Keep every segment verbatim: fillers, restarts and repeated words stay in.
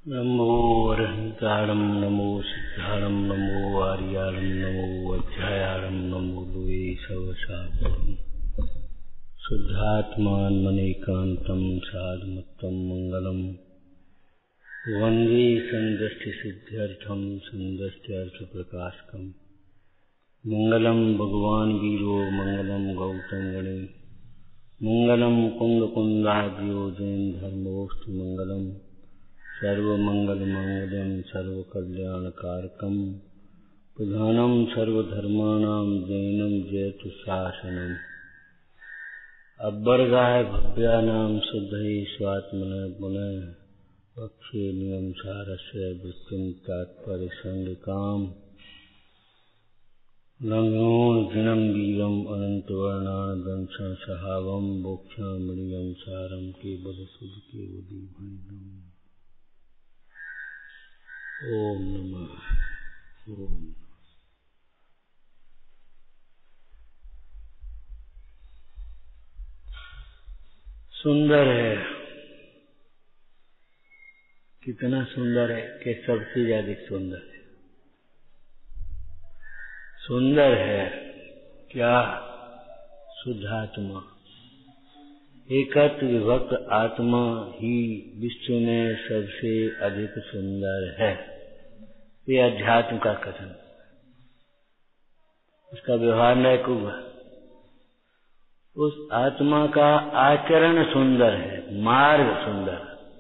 नमो अरहंताणं नमो सिद्धाणं नमो आर्याणं नमो अध्यायाणं नमो लोये सवसापरं शुद्धात्मानमनेकान्तं साधुमत्तं मंगलम् वन्दे सन्दष्टिसिद्ध्यर्थं सन्दष्ट्यर्थप्रकाशकम् मंगलम भगवान वीरो मंगलम गौतम गणे मंगलम कुंद कुंदाद्यो जैन धर्मोष्ठ मंगलम सर्वमंगल मंगलम सर्वकल्याणकारकम प्रधानम सर्वधर्माणां जैनम जयतु शासनम अब्बरगाय भव्यानां शुद्धये स्वात्मने पुनः पक्षे नियम सारस्य वृत्तिं तात्पर्य संगिकाम लंघोन जिनम वीरम अनंतवर्णादंशं सहावम बोक्षामणियम सारम केवल सुध केवली भणिनम। ओम नमः ओम। सुंदर है, कितना सुंदर है कि सबसे ज्यादा सुंदर है। सुंदर है क्या? शुद्धात्मा, एकत्व विभक्त आत्मा ही विश्व में सबसे अधिक सुंदर है। ये अध्यात्म का कथन, उसका व्यवहार नैक हुआ। उस आत्मा का आचरण सुंदर है, मार्ग सुंदर,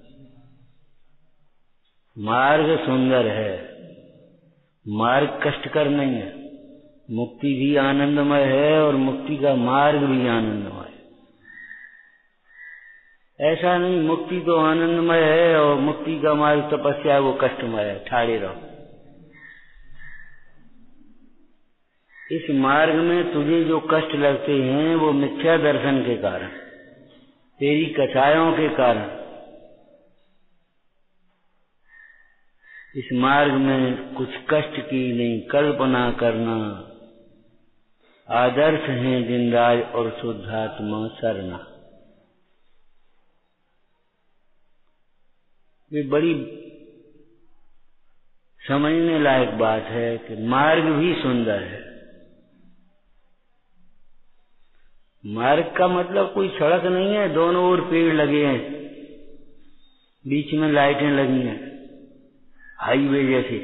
मार्ग सुंदर है। मार्ग कष्टकर नहीं है, मुक्ति भी आनंदमय है और मुक्ति का मार्ग भी आनंदमय है। ऐसा नहीं मुक्ति तो आनंदमय है और मुक्ति का मार्ग तपस्या वो कष्टमय है, ठाड़े रहो। इस मार्ग में तुझे जो कष्ट लगते हैं वो मिथ्या दर्शन के कारण, तेरी कथाओं के कारण। इस मार्ग में कुछ कष्ट की नहीं कल्पना करना। आदर्श हैं जिनराज और शुद्धात्मा सरना। ये बड़ी समझने लायक बात है कि मार्ग भी सुंदर है। मार्ग का मतलब कोई सड़क नहीं है, दोनों ओर पेड़ लगे हैं, बीच में लाइटें लगी हैं, हाईवे जैसे,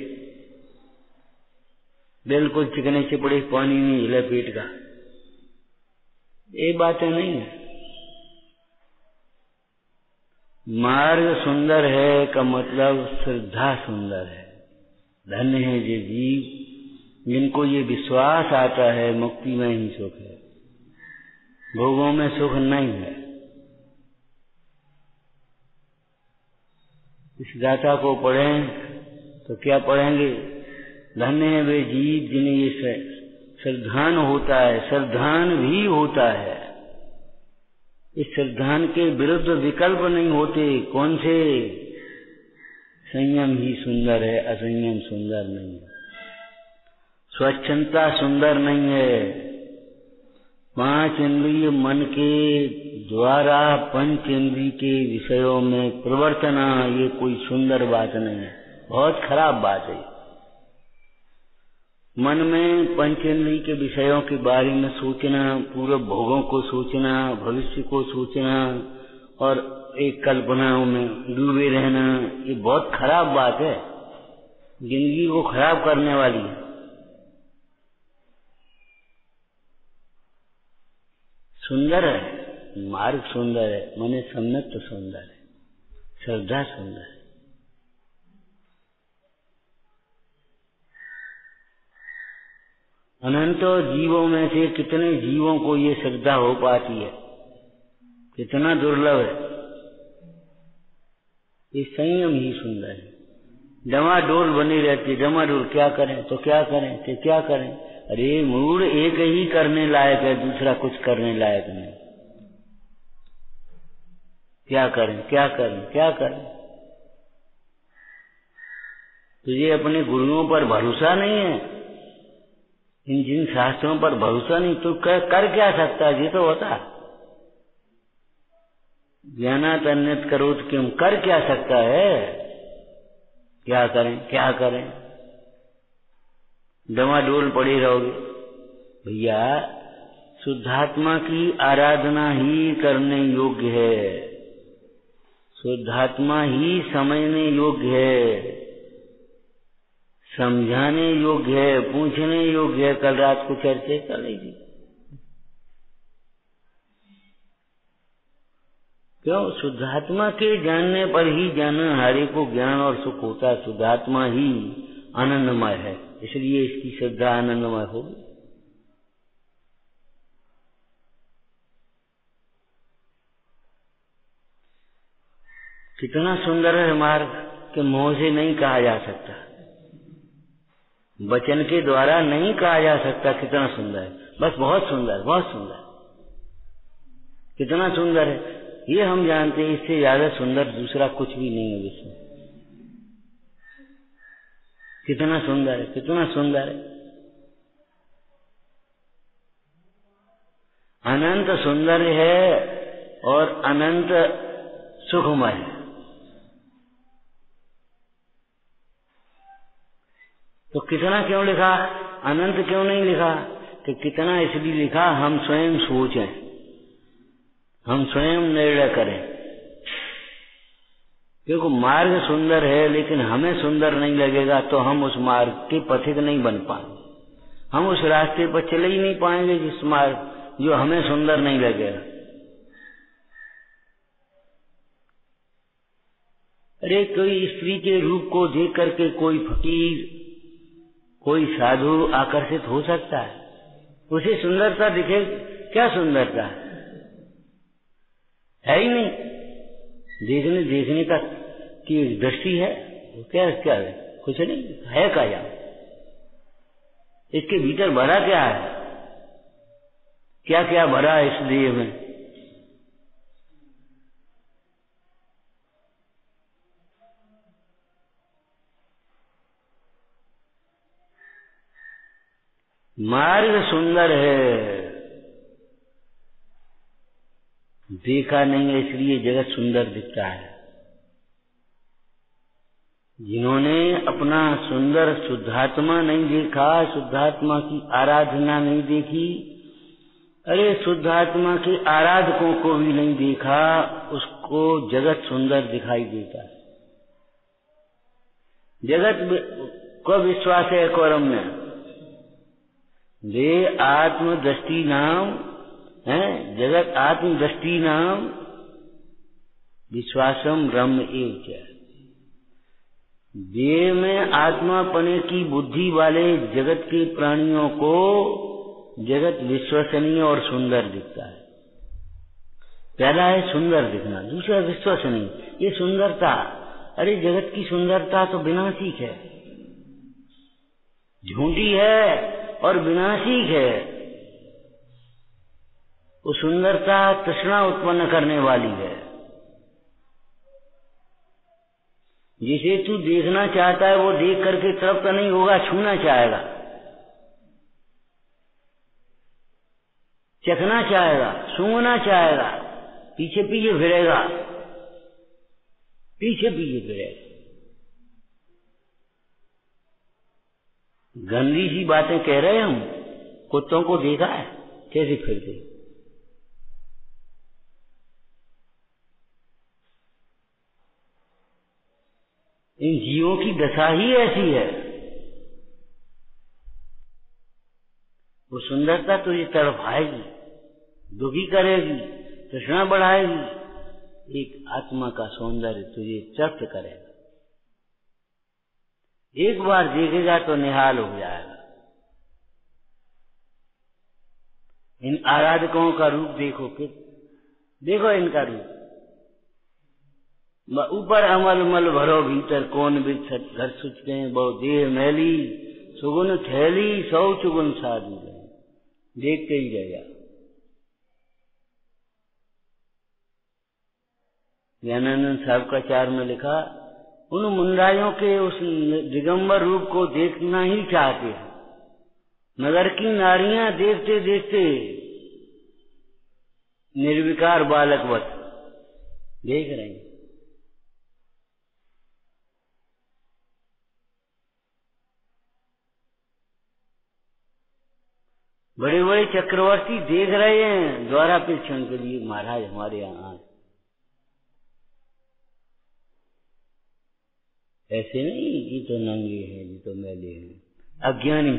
बिल्कुल चिकने चिपड़े पानी में हिले पेट का। ये बातें नहीं है। मार्ग सुंदर है का मतलब श्रद्धा सुंदर है। धन्य है ये जीव जिनको ये विश्वास आता है मुक्ति में ही सुख है, भोगों में सुख नहीं है। इस गाथा को पढ़ें तो क्या पढ़ेंगे? धन्य है वे जीव जिन्हें ये श्रद्धान होता है, श्रद्धान भी होता है। इस श्रद्धान के विरुद्ध विकल्प नहीं होते। कौन से? संयम ही सुंदर है, असंयम सुंदर नहीं है। स्वच्छंदता सुंदर नहीं है। पांच इंद्रिय मन के द्वारा पंच इंद्रिय के विषयों में प्रवर्तना, ये कोई सुंदर बात नहीं है, बहुत खराब बात है। मन में पंचेंद्रिय के विषयों के बारे में सोचना, पूर्व भोगों को सोचना, भविष्य को सोचना और एक कल्पनाओं में डूबे रहना, ये बहुत खराब बात है, जिंदगी को खराब करने वाली है। सुंदर है, मार्ग सुंदर है, मने सम्यक तो सुंदर है, श्रद्धा सुंदर है। अनंतों जीवों में से कितने जीवों को ये श्रद्धा हो पाती है, कितना दुर्लभ है। ये संयम ही सुंदर है। डमाडोल बनी रहती, डमाडोल क्या करें तो क्या करें तो क्या करें। अरे मूड एक ही करने लायक है, दूसरा कुछ करने लायक नहीं। क्या करें क्या करें क्या करें। तुझे अपने गुरुओं पर भरोसा नहीं है, इन जिन शास्त्रों पर भरोसा नहीं, तो कर, कर क्या सकता है? ये तो होता ज्ञानात अन्यत करोत क्यों, कर क्या सकता है? क्या करें क्या करें, डमाडोल पड़े रहोगे। भैया शुद्धात्मा की आराधना ही करने योग्य है, शुद्धात्मा ही समझने योग्य है, समझाने योग्य है, पूछने योग्य है। कल रात को चर्चा कर रही थी, क्यों? शुद्धात्मा के जानने पर ही जानन हारे को ज्ञान और सुख होता। शुद्धात्मा ही आनंदमय है, इसलिए इसकी श्रद्धा आनंदमय होगी। कितना सुंदर है मार्ग के मोह से नहीं कहा जा सकता, वचन के द्वारा नहीं कहा जा सकता कितना सुंदर है। बस बहुत सुंदर, बहुत सुंदर, कितना सुंदर है ये हम जानते हैं। इससे ज्यादा सुंदर दूसरा कुछ भी नहीं है विश्व। कितना सुंदर है, कितना सुंदर है, अनंत सुंदर है और अनंत सुखमय है। तो कितना क्यों लिखा, अनंत क्यों नहीं लिखा? कि कितना इसलिए लिखा, हम स्वयं सोचें, हम स्वयं निर्णय करें। क्योंकि मार्ग सुंदर है लेकिन हमें सुंदर नहीं लगेगा तो हम उस मार्ग के पथिक नहीं बन पाएंगे, हम उस रास्ते पर चले ही नहीं पाएंगे जिस मार्ग जो हमें सुंदर नहीं लगेगा। अरे कोई स्त्री के रूप को देख करके कोई फकीर, कोई साधु आकर्षित हो सकता है? उसे सुंदरता दिखे, क्या सुंदरता है? है ही नहीं। देखने देखने का की एक दृष्टि है, वो क्या क्या है? कुछ नहीं है। क्या यहाँ इसके भीतर भरा क्या है? क्या क्या भरा है इस देह में? मार्ग सुंदर है, देखा नहीं है इसलिए जगत सुंदर दिखता है। जिन्होंने अपना सुंदर शुद्धात्मा नहीं देखा, शुद्धात्मा की आराधना नहीं देखी, अरे शुद्धात्मा के आराधकों को भी नहीं देखा, उसको जगत सुंदर दिखाई देता है। जगत को विश्वास है कौरम में, वे आत्मदृष्टि नाम है, जगत आत्मदृष्टि नाम विश्वासम ब्रह्म एव च। देह में आत्मापने की बुद्धि वाले जगत के प्राणियों को जगत विश्वसनीय और सुंदर दिखता है। पहला है सुंदर दिखना, दूसरा विश्वसनीय। ये सुंदरता, अरे जगत की सुंदरता तो विनाशिक है, झूठी है और विनाशिक है। वो सुंदरता तृष्णा उत्पन्न करने वाली है। जिसे तू देखना चाहता है वो देख करके तृप्त नहीं होगा, छूना चाहेगा, चखना चाहेगा, सूंघना चाहेगा, पीछे पीछे फिरेगा, पीछे पीछे फिरेगा। गंदी सी बातें कह रहे हम, कुत्तों को देखा है कैसे फिरते। इन जीवों की दशा ही ऐसी है। वो सुंदरता तुझे तड़पाएगी, दुखी करेगी, तृष्णा बढ़ाएगी। एक आत्मा का सौंदर्य तुझे तृप्त करेगा। एक बार देखेगा तो निहाल हो जाएगा। इन आराधकों का रूप देखो, कि देखो इनका रूप। ऊपर अमल मल भरो भीतर कौन बिद घर सुचते हैं, बहु देह मैली सुगुन थैली सौ चुगुन साधु है। देखते ही रहेगा। ज्ञानानंद साहब का चार में लिखा, उन मुंडाइयों के उस दिगंबर रूप को देखना ही चाहते हैं। नगर की नारियां देखते देखते निर्विकार बालकवत देख रहे हैं। बड़े बड़े चक्रवर्ती देख रहे हैं द्वारापेक्षण के लिए, महाराज हमारे यहाँ ऐसे नहीं, ये तो नंगे हैं, ये तो मैले हैं, अज्ञानी।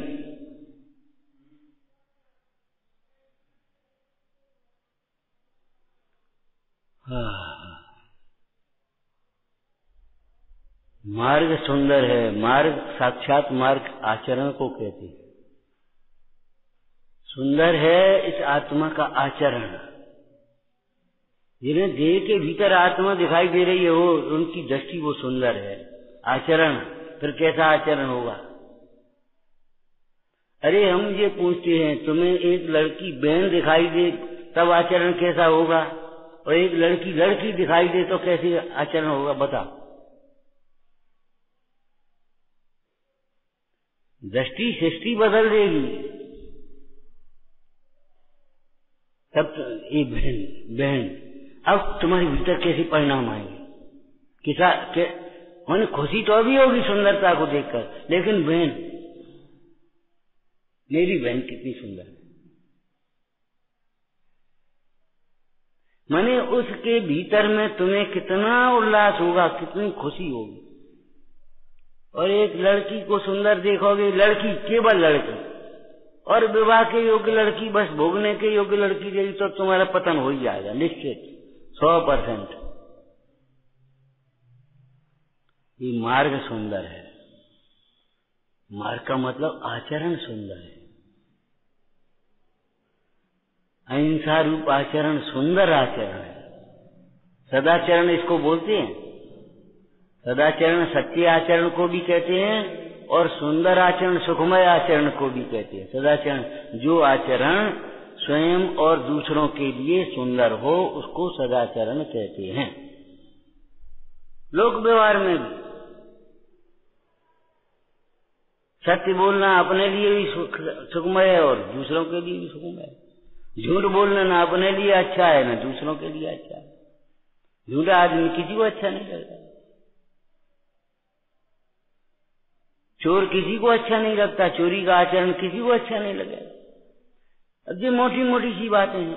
हाँ, मार्ग सुंदर है। मार्ग साक्षात मार्ग आचरण को कहते हैं। सुंदर है इस आत्मा का आचरण। जिन्हें देह के भीतर आत्मा दिखाई दे रही है वो, उनकी दृष्टि वो सुंदर है। आचरण फिर कैसा आचरण होगा? अरे हम ये पूछते हैं, तुम्हें एक लड़की बहन दिखाई दे तब आचरण कैसा होगा, और एक लड़की लड़की दिखाई दे तो कैसे आचरण होगा? बता। दृष्टि सृष्टि बदल देगी। तब तो ये बहन बहन अब तुम्हारे भीतर कैसे परिणाम आएंगे? किसा के मन खुशी तो अभी होगी सुंदरता को देखकर, लेकिन बहन, मेरी बहन कितनी सुंदर है, माने उसके भीतर में तुम्हें कितना उल्लास होगा, कितनी खुशी होगी। और एक लड़की को सुंदर देखोगे, लड़की केवल लड़की, और विवाह के योग्य लड़की, बस भोगने के योग्य लड़की देगी तो तुम्हारा पतन हो ही जाएगा निश्चित, सौ परसेंट। ये मार्ग सुंदर है। मार्ग का मतलब आचरण सुंदर है। अहिंसा रूप आचरण सुंदर आचरण है। सदाचरण इसको बोलते हैं। सदाचरण सच्चे आचरण को भी कहते हैं, और सुंदर आचरण सुखमय आचरण को भी कहते हैं। सदाचरण जो आचरण स्वयं और दूसरों के लिए सुंदर हो उसको सदाचरण कहते हैं। लोक व्यवहार में भी सत्य बोलना अपने लिए भी सुखमय है और दूसरों के लिए भी सुखमय है। झूठ बोलना ना अपने लिए अच्छा है ना दूसरों के लिए अच्छा है। झूठा आदमी किसी को अच्छा नहीं लगता, चोर किसी को अच्छा नहीं लगता, चोरी का आचरण किसी को अच्छा नहीं लगेगा। अब ये मोटी मोटी सी बातें हैं।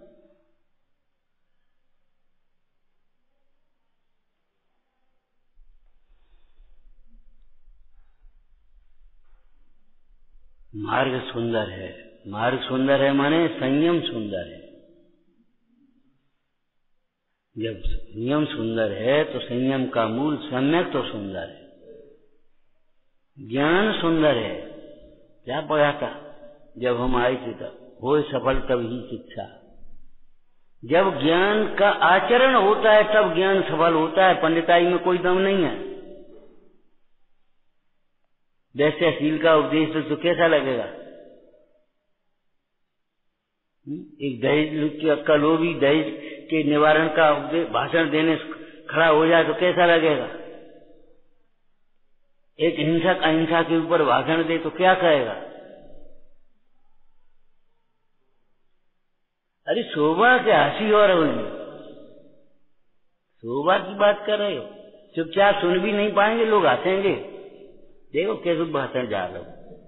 मार्ग सुंदर है। मार्ग सुंदर है माने संयम सुंदर है। जब नियम सुंदर है तो संयम का मूल सम्यक तो सुंदर है। ज्ञान सुंदर है। क्या पढ़ा था जब हम आए थे तब, हो सफल तब ही शिक्षा। जब ज्ञान का आचरण होता है तब ज्ञान सफल होता है। पंडिताई में कोई दम नहीं है। वैश्यशील का उपदेश तो, तो कैसा लगेगा? एक दहेज का लोभी दहेज के निवारण का भाषण देने खड़ा हो जाए तो कैसा लगेगा? एक हिंसक अहिंसा के ऊपर भाषण दे तो क्या कहेगा? अरे शोभा के हंसी और होगी, शोभा की बात कर रहे हो। चुपचाप सुन भी नहीं पाएंगे, लोग हंसेंगे। देखो कैसे भाषण जा रहे हो,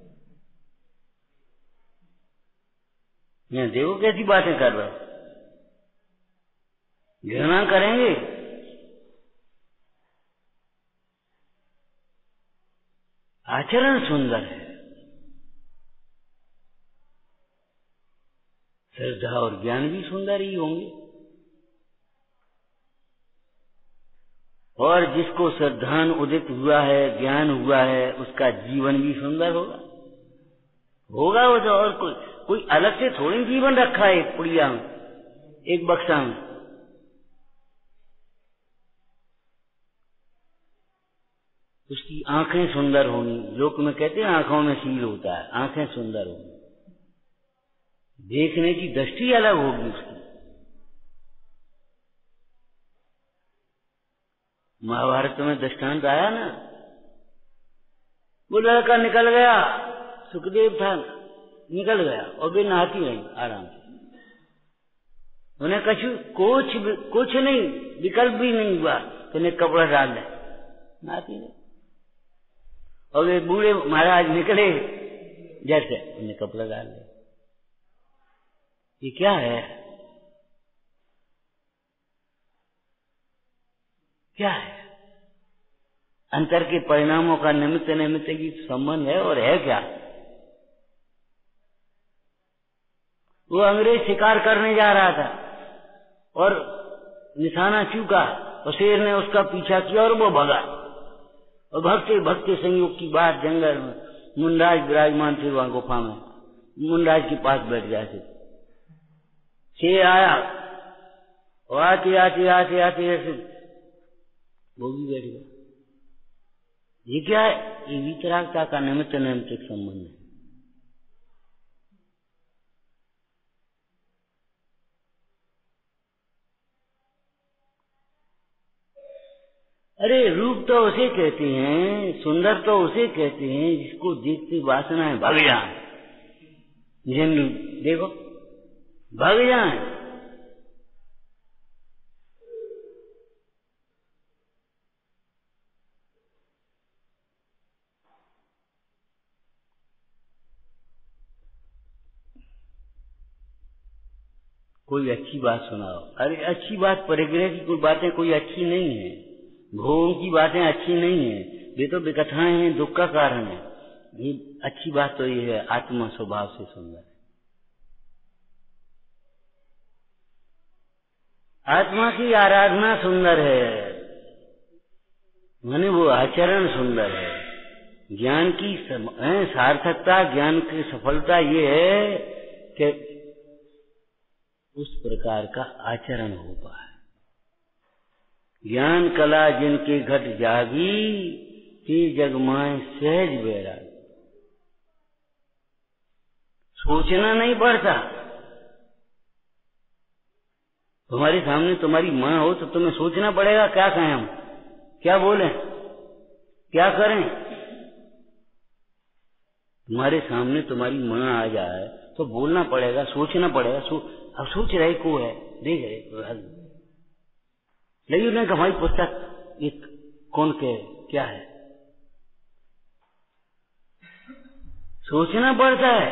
यहाँ देखो कैसी बातें कर रहे हो, घृणा करेंगे। आचरण सुंदर है। श्रद्धा और ज्ञान भी सुंदर ही होंगे। और जिसको श्रद्धान उदित हुआ है, ज्ञान हुआ है, उसका जीवन भी सुंदर होगा। होगा वो तो, और कोई कोई अलग से थोड़ी जीवन रखा है एक पुड़िया में, एक बक्सा में। उसकी आंखें सुंदर होनी। लोक में कहते हैं आंखों में सील होता है। आंखें सुंदर होनी, देखने की दृष्टि अलग होगी उसकी। महाभारत में दृष्टांत आया ना, वो लड़का निकल गया, सुखदेव था, निकल गया और वे नहाती रही आराम से। उन्हें कछु कुछ कुछ नहीं, विकल्प भी नहीं हुआ तो उन्हें कपड़ा डाल दे, नहाती नहीं। और वे बूढ़े महाराज निकले जैसे, उन्हें कपड़ा डाल दिया। ये क्या है? क्या है? अंतर के परिणामों का निमित्त निमित्त की संबंध है और है क्या? वो अंग्रेज शिकार करने जा रहा था और निशाना चूका और शेर ने उसका पीछा किया और वो भगा, और भगते भगते संयोग की बात जंगल में मुंडराज विराजमान थे वहां गुफा में, मुंडराज के पास बैठ गया थे। शेर आया और आते आते आते आते ऐसे वो भी बैठ गया। ये क्या है? ये वितरागता का निमित्त निमित्त संबंध है। अरे रूप तो उसे कहते हैं, सुंदर तो उसे कहते हैं जिसको देखते वासनाएं भग जाए। जिन देखो भग जाए, कोई अच्छी बात सुनाओ। अरे अच्छी बात, परिग्रह की कोई बातें कोई अच्छी नहीं है, भोगों की बातें अच्छी नहीं है, वे तो विकथाएं हैं, दुख का कारण है। ये अच्छी बात तो ये है आत्मा स्वभाव से सुंदर है। आत्मा की आराधना सुंदर है, माने वो आचरण सुंदर है। ज्ञान की सार्थकता, ज्ञान की सफलता ये है कि उस प्रकार का आचरण हो पाए। ज्ञान कला जिनके घट जागी, ते जगमाए सहज बैरागी। सोचना नहीं पड़ता। तुम्हारे सामने तुम्हारी माँ हो तो तुम्हें सोचना पड़ेगा क्या कहें हम, क्या बोलें, क्या करें। तुम्हारे सामने तुम्हारी माँ आ जाए तो बोलना पड़ेगा, सोचना पड़ेगा। सो, अब सोच रहे को है, देख रहे लेकिन उन्हें हमारी पुस्तक ये कौन के क्या है, सोचना पड़ता है।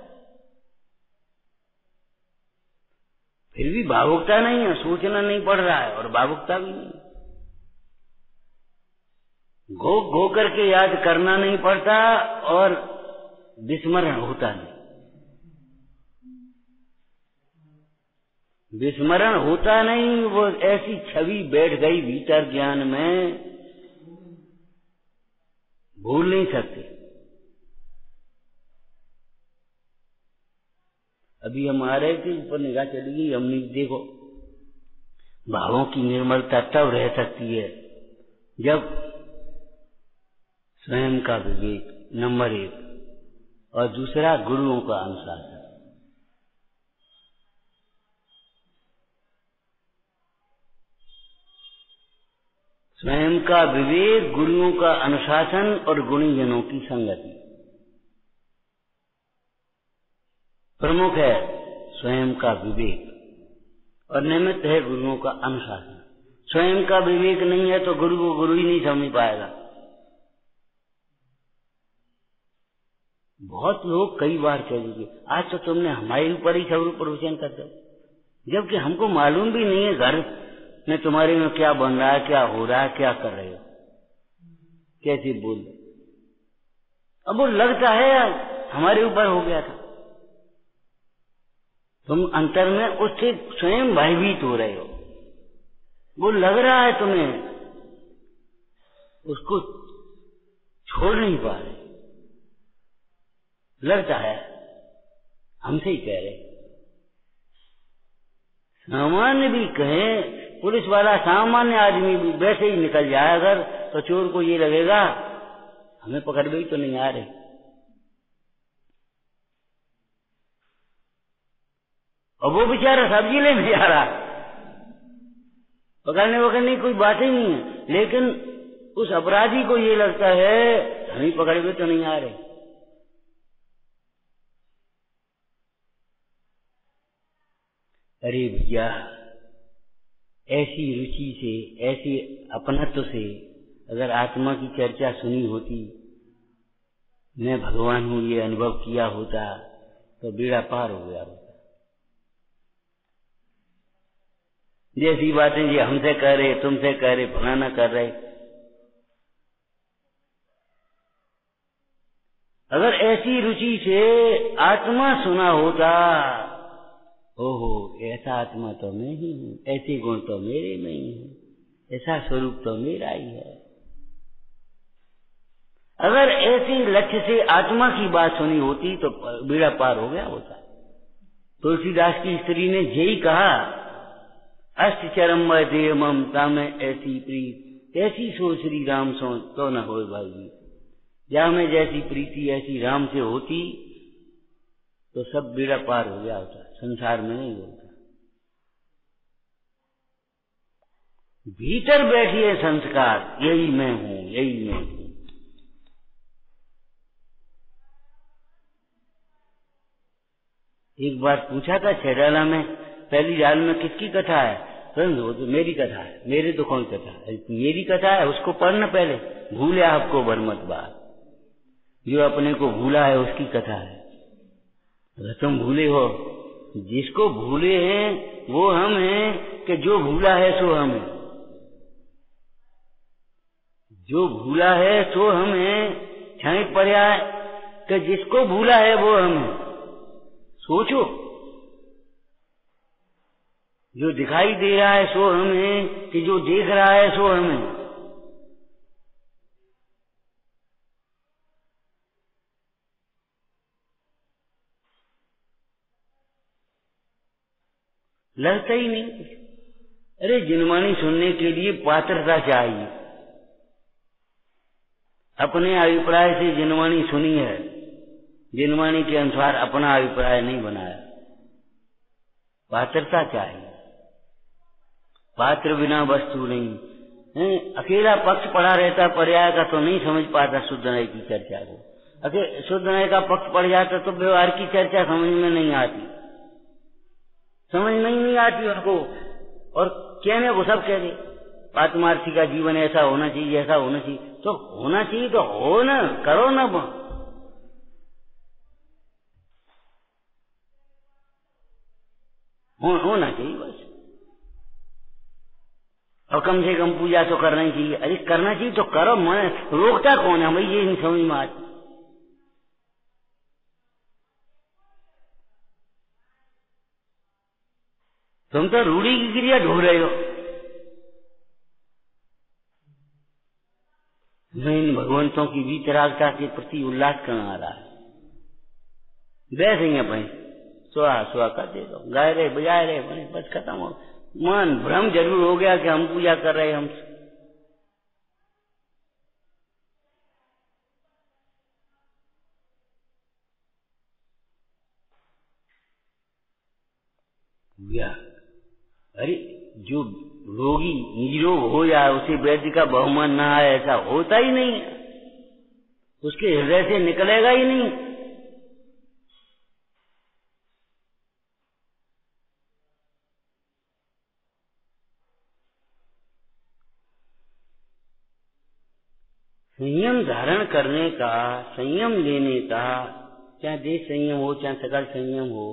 फिर भी भावुकता नहीं है, सोचना नहीं पड़ रहा है और भावुकता भी नहीं। घो घो करके याद करना नहीं पड़ता और विस्मरण होता नहीं। विस्मरण होता नहीं, वो ऐसी छवि बैठ गई भीतर ज्ञान में, भूल नहीं सकते। अभी हम आ रहे थे, ऊपर निगाह चली गई, हमने देखो भावों की निर्मलता तब रह सकती है जब स्वयं का विवेक नंबर एक, और दूसरा गुरुओं का अनुशासन। स्वयं का विवेक, गुरुओं का अनुशासन और गुणीजनों की संगति। प्रमुख है स्वयं का विवेक और निमित्त है गुरुओं का अनुशासन। स्वयं का विवेक नहीं है तो गुरु को गुरु ही नहीं समझ पाएगा। बहुत लोग कई बार कहेंगे आज तो तुमने हमारे ऊपर ही सब प्रवचन कर दो, जबकि हमको मालूम भी नहीं है घर में तुम्हारे में क्या बन रहा है, क्या हो रहा है, क्या कर रहे हो, कैसे बोल रहे। अब वो लगता है हमारे ऊपर हो गया था। तुम अंतर में उससे स्वयं भयभीत हो रहे हो, वो लग रहा है तुम्हें, उसको छोड़ नहीं पा रहे। लगता है हमसे ही कह रहे। सामान्य भी कहे, पुलिस वाला सामान्य आदमी भी वैसे ही निकल जाए अगर, तो चोर को ये लगेगा हमें पकड़ गई तो नहीं आ रही। और वो बेचारा सब्जी लेने जा रहा, पकड़ने वकड़ने की कोई बात ही नहीं है, लेकिन उस अपराधी को ये लगता है हमें पकड़ गए तो नहीं आ रहे। अरे भैया, ऐसी रुचि से, ऐसी अपनत्व से अगर आत्मा की चर्चा सुनी होती, मैं भगवान हूं ये अनुभव किया होता, तो बेड़ा पार हो गया होता। जैसी बातें ये हमसे कह रहे, तुमसे कह रहे, फलाना कर रहे। अगर ऐसी रुचि से आत्मा सुना होता, ओहो ऐसा आत्मा तो मैं ही हूँ, ऐसे गुण तो मेरे में ही है, ऐसा स्वरूप तो मेरा ही है। अगर ऐसे लक्ष्य से आत्मा की बात सुनी होती तो बेड़ा पार हो गया होता। तुलसीदास की स्त्री ने यही कहा, अष्ट चरम देव ममता में ऐसी प्रीत, ऐसी सो श्री राम सो तो न हो भाई। जहाँ में जैसी प्रीति ऐसी राम से होती तो सब बेड़ा पार हो गया होता, संसार में नहीं होता। भीतर बैठिए संस्कार, यही मैं हूँ, यही मैं हूँ। एक बार पूछा था छैडाला में, पहली डाल में किसकी कथा है? वो तो मेरी कथा है। मेरे तो कौन कथा है? मेरी कथा है, उसको पढ़ना पहले। भूले आपको भरमत बात, जो अपने को भूला है उसकी कथा है। अगर तुम भूले हो, जिसको भूले हैं वो हम हैं कि जो भूला है सो हम है? जो भूला है सो हम है, छाई पड़ा है कि जिसको भूला है वो हम है? सोचो, जो दिखाई दे रहा है सो हम है कि जो देख रहा है सो हम है? लगता ही नहीं। अरे जिनवाणी सुनने के लिए पात्रता चाहिए। अपने अभिप्राय से जिनवाणी सुनी है, जिनवाणी के अनुसार अपना अभिप्राय नहीं बनाया। पात्रता चाहिए, पात्र बिना वस्तु नहीं है। अकेला पक्ष पढ़ा रहता पर्याय का तो नहीं समझ पाता शुद्ध न्याय की चर्चा को। अगर शुद्ध न्याय का पक्ष पढ़ जाता तो व्यवहार की चर्चा समझ में नहीं आती, समझ नहीं, नहीं आती उनको। और कहने को सब कह दे, पारमार्थी का जीवन ऐसा होना चाहिए, ऐसा होना चाहिए। तो होना चाहिए तो हो ना, करो ना, हो, होना चाहिए बस। और कम से कम पूजा तो करना चाहिए। अरे करना चाहिए तो करो, मन रोकता कौन है भाई? ये नहीं समझ में आती। तुम तो रूढ़ी की क्रिया ढूंढ रहे हो। मैं इन भगवंतों की वीतरागता के प्रति उल्लास करना आ रहा है। बैठेंगे भाई, सुहा सुहा करते दो, गाय रहे बजाए रहे, बने बस खत्म हो। मन भ्रम जरूर हो गया कि हम पूजा कर रहे हैं। हम अरे जो रोगी निरोग हो जाए उसे वैद्य का बहुमान ना आए, ऐसा होता ही नहीं है। उसके हृदय से निकलेगा ही नहीं। संयम धारण करने का, संयम लेने का, चाहे देश संयम हो, चाहे सकल संयम हो,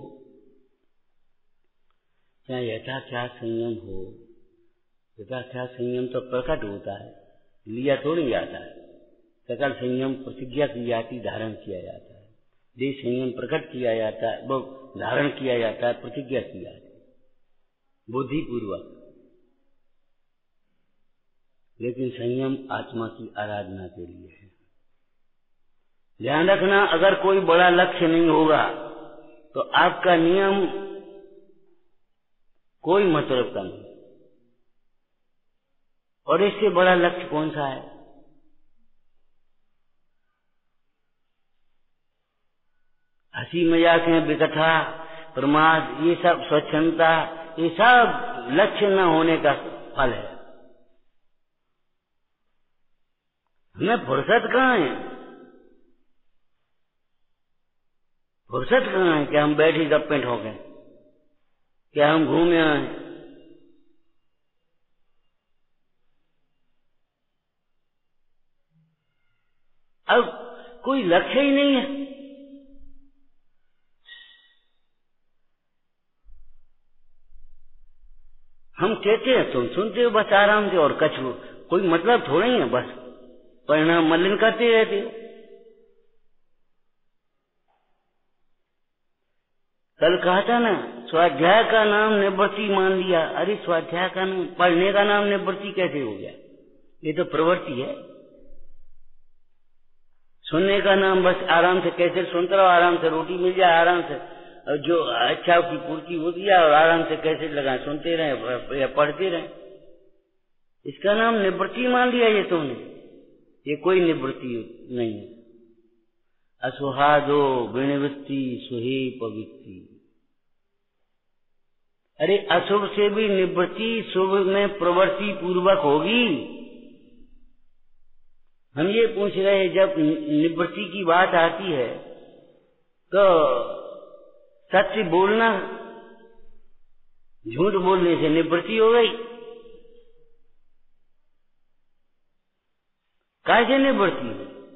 चाहे यथाख्यात संयम हो। यथाख्यात संयम तो प्रकट होता है, लिया थोड़ी जाता है। सकल संयम प्रतिज्ञा की जाती, धारण किया जाता है। देश संयम प्रकट किया जाता है, वो धारण किया जाता है, प्रतिज्ञा की जाती है बुद्धिपूर्वक। लेकिन संयम आत्मा की आराधना के लिए है। ध्यान रखना, अगर कोई बड़ा लक्ष्य नहीं होगा तो आपका नियम कोई मतलब का नहीं। और इससे बड़ा लक्ष्य कौन सा है? हंसी मजाक है, विकथा, प्रमाद, ये सब स्वच्छंदता, ये सब लक्ष्य न होने का फल है। हमें फुर्सत कहाँ है? फुर्सत कहाँ है कि हम बैठी गप्पे ठोकें, क्या हम घूमे आए? अब कोई लक्ष्य ही नहीं है। हम कहते हैं, तुम सुनते हो बस आराम से, और कछु कोई मतलब थोड़ा ही है, बस परिणाम मलिन करते रहते हो। कल कहा था ना, स्वाध्याय का नाम निवृत्ति मान लिया। अरे स्वाध्याय का नाम, पढ़ने का नाम निवृत्ति कैसे हो गया? ये तो प्रवृत्ति है। सुनने का नाम बस आराम से कैसे सुनते रहो, आराम से रोटी मिल जाए, आराम से और जो अच्छा की पूर्ति होती है, और आराम से कैसे लगा सुनते रहे या पढ़ते रहे। इसका नाम निवृत्ति मान लिया ये तुमने। ये कोई निवृत्ति नहीं है। असुहादो विनिवृत्ति सुहे पवित्री। अरे अशुभ से भी निवृत्ति शुभ में प्रवृत्ति पूर्वक होगी। हम ये पूछ रहे हैं, जब निवृत्ति की बात आती है तो सत्य बोलना झूठ बोलने से निवृत्ति हो गई? कैसे निवृत्ति?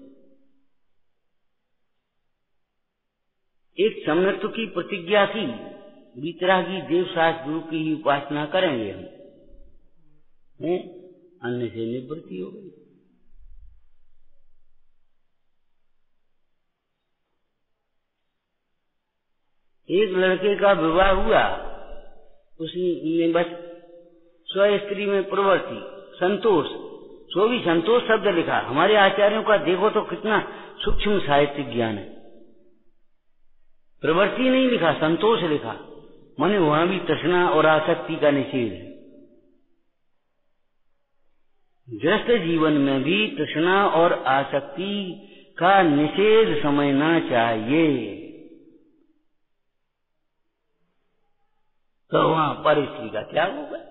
एक सम्यक्त की प्रतिज्ञा की, वितरागी देव शास्त्र गुरु की ही उपासना करेंगे हम, अन्य से निवृत्ति हो गई। एक लड़के का विवाह हुआ, उसने बस स्व स्त्री में प्रवृत्ति, संतोष, सो भी संतोष शब्द लिखा। हमारे आचार्यों का देखो तो कितना सूक्ष्म साहित्यिक ज्ञान है। प्रवृत्ति नहीं लिखा, संतोष लिखा, माने वहां भी तृष्णा और आसक्ति का निषेध है। गृहस्थ जीवन में भी तृष्णा और आसक्ति का निषेध समझना चाहिए, तो वहां पर स्त्री का त्याग होगा।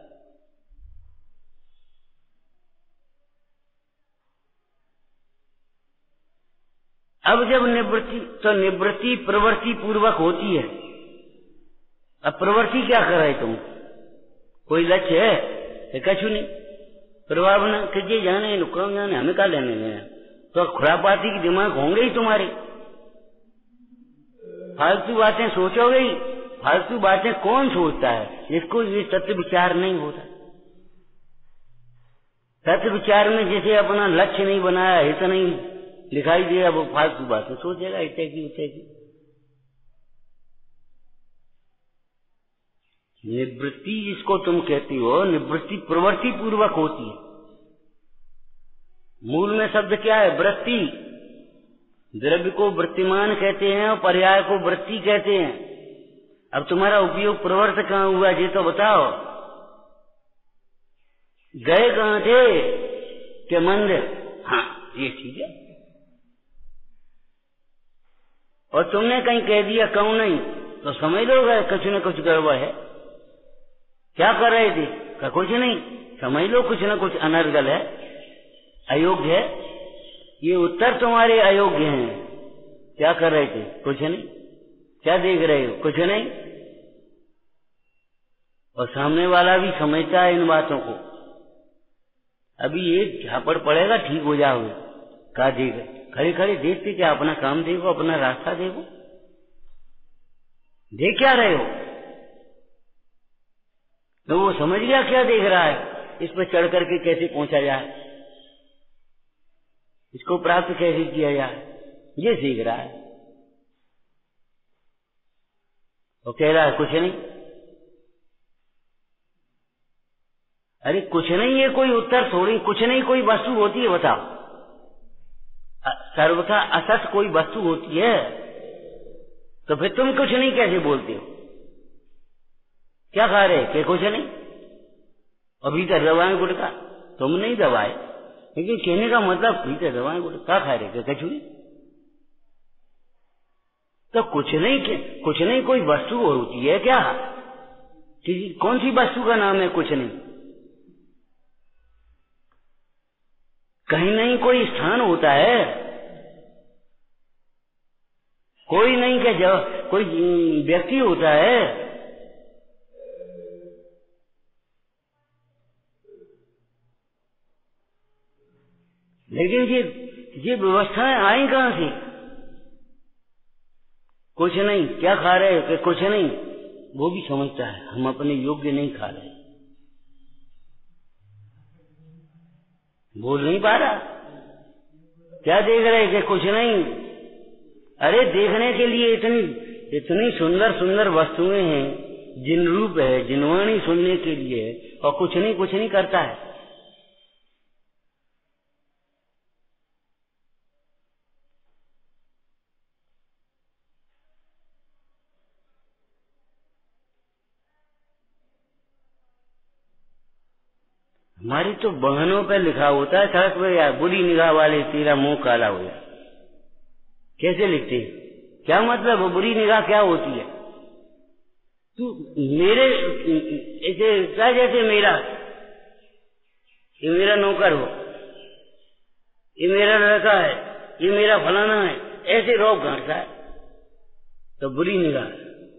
अब जब निवृत्ति, तो निवृत्ति प्रवृत्ति पूर्वक होती है। अब प्रवृत्ति क्या कर रहे तुम? कोई लक्ष्य है? कछु नहीं। प्रभावना कीजिए, जाने नुकसान जाने, हमें क्या लेने लेना। तो खुरापाती की दिमाग होंगे ही तुम्हारे, फालतू बातें सोचोगे ही। फालतू बातें कौन सोचता है? जिसको ये तत्व विचार नहीं होता। तत्व विचार में जैसे अपना लक्ष्य नहीं बनाया, हित नहीं दिखाई दिया, वो फालतू बातें सोचेगा, इतने की उतने की। निवृत्ति जिसको तुम कहती हो, निवृत्ति प्रवृत्ति पूर्वक होती है। मूल में शब्द क्या है? वृत्ति। द्रव्य को वृत्तिमान कहते हैं और पर्याय को वृत्ति कहते हैं। अब तुम्हारा उपयोग प्रवर्त कहाँ हुआ, ये तो बताओ। गए कहाँ थे? के मंदिर। हाँ, ये ठीक है। और तुमने कहीं कह दिया कहूं नहीं, तो समझ लो गए कुछ न कुछ गड़बड़ है। क्या कर रहे थे? का कुछ नहीं, समझ लो कुछ न कुछ अनर्गल है, अयोग्य है। ये उत्तर तुम्हारे अयोग्य हैं। क्या कर रहे थे? कुछ नहीं। क्या देख रहे हो? कुछ नहीं। और सामने वाला भी समझता है इन बातों को। अभी एक झापड़ पड़ेगा, ठीक हो जाओगे। क्या देख खड़े खड़े देखते क्या? अपना काम देखो, अपना रास्ता देखो। देख क्या रहे हो? तो वो समझ गया क्या देख रहा है, इस पर चढ़ करके कैसे पहुंचा जाए, इसको प्राप्त कैसे किया जाए, ये सीख रहा है। वो कह रहा है कुछ नहीं। अरे कुछ नहीं है कोई उत्तर थोड़ी, कुछ नहीं कोई वस्तु होती है, बताओ। सर्वथा असत कोई वस्तु होती है, तो फिर तुम कुछ नहीं कैसे बोलते हो? क्या खा रहे कि कुछ नहीं? अभी तक दबाए गुटका, तुम नहीं दबाए, लेकिन कहने का मतलब भीतर दबाए गुटका। क्या खा रहे कि कुछ नहीं? तो कुछ नहीं, कुछ नहीं कोई वस्तु होती है क्या? किसी कौन सी वस्तु का नाम है कुछ नहीं? कहीं नहीं कोई स्थान होता है, कोई नहीं के जब कोई व्यक्ति होता है। लेकिन ये ये व्यवस्थाएं आई कहां से? कुछ नहीं। क्या खा रहे हो कि कुछ नहीं? वो भी समझता है हम अपने योग्य नहीं खा रहे, बोल नहीं पा रहा। क्या देख रहे थे? कुछ नहीं। अरे देखने के लिए इतनी इतनी सुंदर सुंदर वस्तुएं हैं, जिन रूप है, जिनवाणी सुनने के लिए है, और कुछ नहीं कुछ नहीं करता है। हमारी तो बहनों पे लिखा होता है सड़क पे, यार बुरी निगाह वाले तेरा मुंह काला हो जाए। कैसे लिखते हैं? क्या मतलब है? बुरी निगाह क्या होती है? तू मेरे ऐसे क्या, जैसे मेरा ये मेरा नौकर हो, ये मेरा लड़का है, ये मेरा फलाना है, ऐसे रोक घाटता है तो बुरी निगाह।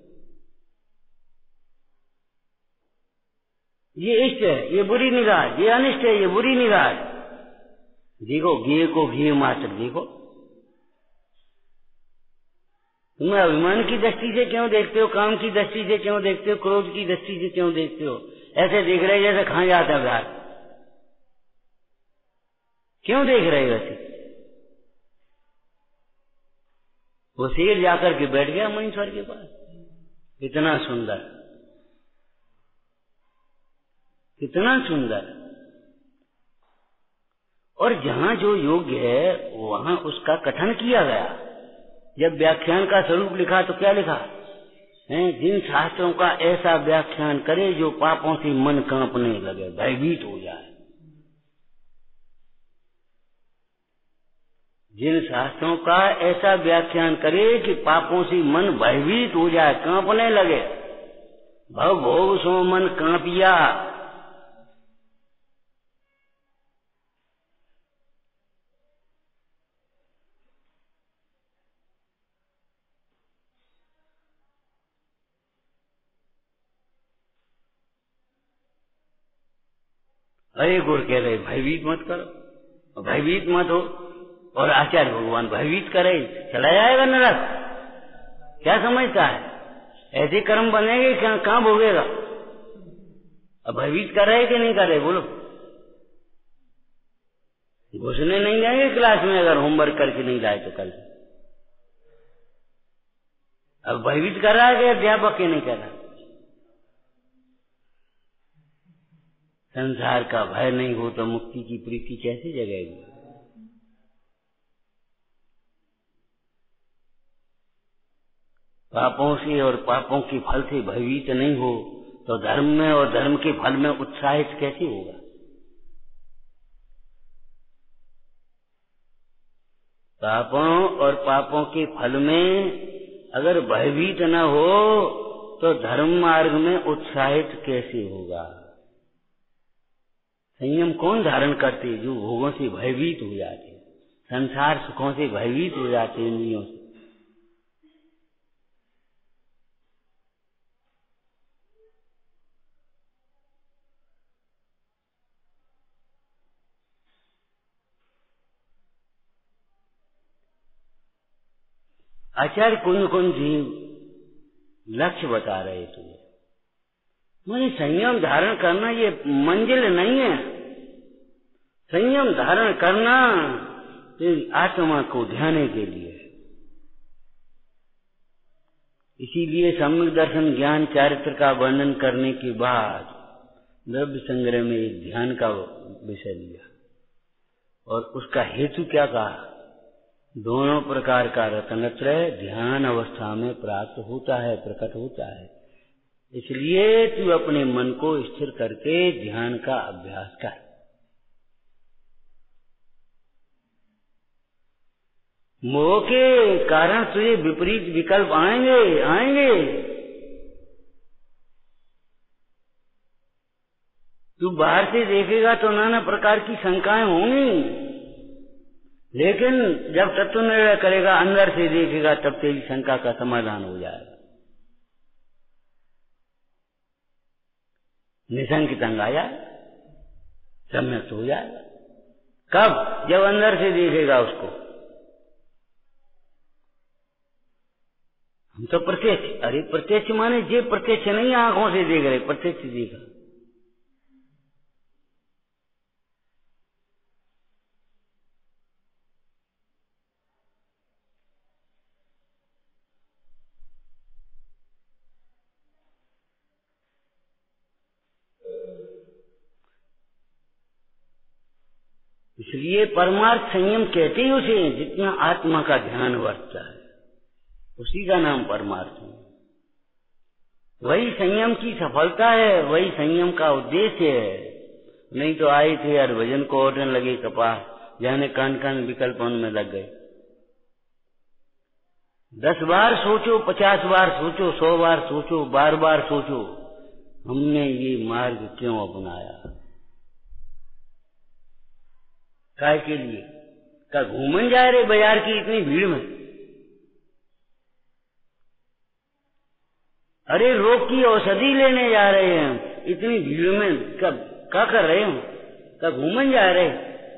ये इष्ट है, ये बुरी निगाह। ये अनिष्ट है, ये बुरी निगाह। देखो घी को घी मात्र देखो। तुम अभिमान की दृष्टि से क्यों देखते हो? काम की दृष्टि से क्यों देखते हो? क्रोध की दृष्टि से क्यों देखते हो? ऐसे देख रहे जैसे खा जाता है घाट। क्यों देख रहे वैसे? वो शेर जाकर के बैठ गया महेश्वर के पास। इतना सुंदर, कितना सुंदर। और जहां जो योग्य है वहां उसका कथन किया गया। जब व्याख्यान का स्वरूप लिखा तो क्या लिखा है? जिन शास्त्रों का ऐसा व्याख्यान करे जो पापों से मन कांपने लगे, भयभीत हो जाए। जिन शास्त्रों का ऐसा व्याख्यान करे कि पापों से मन भयभीत हो जाए, कांपने लगे। भव भोग सो मन कांपिया। अरे गुरु कह रहे भयभीत मत करो, भयभीत मत हो। और आचार्य भगवान भयभीत करे, चला जाएगा नरक। क्या समझता है? ऐसे कर्म बनेंगे, कहां भोगेगा? अब भयभीत कर रहे कि नहीं कर रहे? बोलो। घुसने नहीं जाएंगे क्लास में अगर होमवर्क करके नहीं लाए तो कल। अब भयभीत कर रहा है कि अध्यापक के नहीं कर रहा? संसार का भय नहीं हो तो मुक्ति की प्रीति कैसे जगेगी? पापों से और पापों के फल से भयभीत नहीं हो तो धर्म में और धर्म के फल में उत्साहित कैसे होगा? पापों और पापों के फल में अगर भयभीत न हो तो धर्म मार्ग में उत्साहित कैसे होगा? संयम कौन धारण करते? जो भोगों से भयभीत हो जाते, संसार सुखों से भयभीत हो जाते, इंद्रियों से। आचार्य कुंज कुंज जी लक्ष्य बता रहे थे। मुझे संयम धारण करना ये मंजिल नहीं है। संयम धारण करना तेरी आत्मा को ध्याने के लिए। इसीलिए सम्यक दर्शन ज्ञान चारित्र का वर्णन करने के बाद द्रव्य संग्रह में एक ध्यान का विषय लिया और उसका हेतु क्या कहा? दोनों प्रकार का रत्नत्रय ध्यान अवस्था में प्राप्त होता है, प्रकट होता है। इसलिए तू अपने मन को स्थिर करके ध्यान का अभ्यास कर। मोह के कारण तुझे विपरीत विकल्प आएंगे आएंगे तू बाहर से देखेगा तो नाना प्रकार की शंकाएं होंगी, लेकिन जब तत्व निर्णय करेगा, अंदर से देखेगा, तब तेरी शंका का समाधान हो जाएगा। निशंकितंग आ जाए, सम्यक हो जाएगा। कब? जब अंदर से देखेगा उसको। हम तो प्रत्यक्ष, अरे प्रत्यक्ष माने जे प्रत्यक्ष नहीं आंखों से देख रहे, प्रत्यक्ष देखा। इसलिए परमार्थ संयम कहते ही उसे जितना आत्मा का ध्यान वर्तता है, उसी का नाम परमार्थ है। वही संयम की सफलता है, वही संयम का उद्देश्य है। नहीं तो आए थे यार भजन को ओढ़ने लगे कपास, जाने कान कान विकल्पों में लग गए। दस बार सोचो, पचास बार सोचो, सौ बार सोचो, बार बार सोचो, हमने ये मार्ग क्यों अपनाया, काय के लिए? का घूमन जा रहे बाजार की इतनी भीड़ में? अरे रोग की औषधि लेने जा रहे हैं हम, इतनी भीड़ में कब क्या कर रहे हो? का घूमन जा रहे?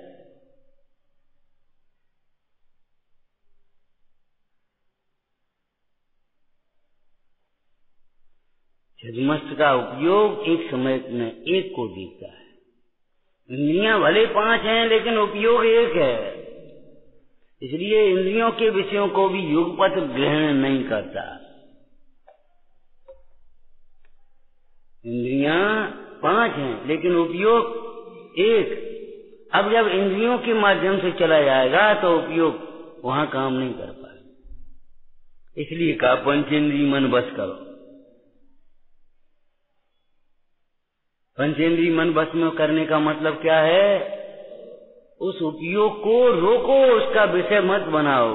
छद्मस्त का उपयोग एक समय में एक को दिखता है। इंद्रियां भले पांच हैं लेकिन उपयोग एक है, इसलिए इंद्रियों के विषयों को भी युगपत ग्रहण नहीं करता। इंद्रियां पांच हैं लेकिन उपयोग एक। अब जब इंद्रियों के माध्यम से चला जाएगा तो उपयोग वहां काम नहीं कर पाएगा। इसलिए कहा पंचेंद्रिय मन बस करो। पंचेंद्रिय मन बस में करने का मतलब क्या है? उस उपयोग को रोको, उसका विषय मत बनाओ।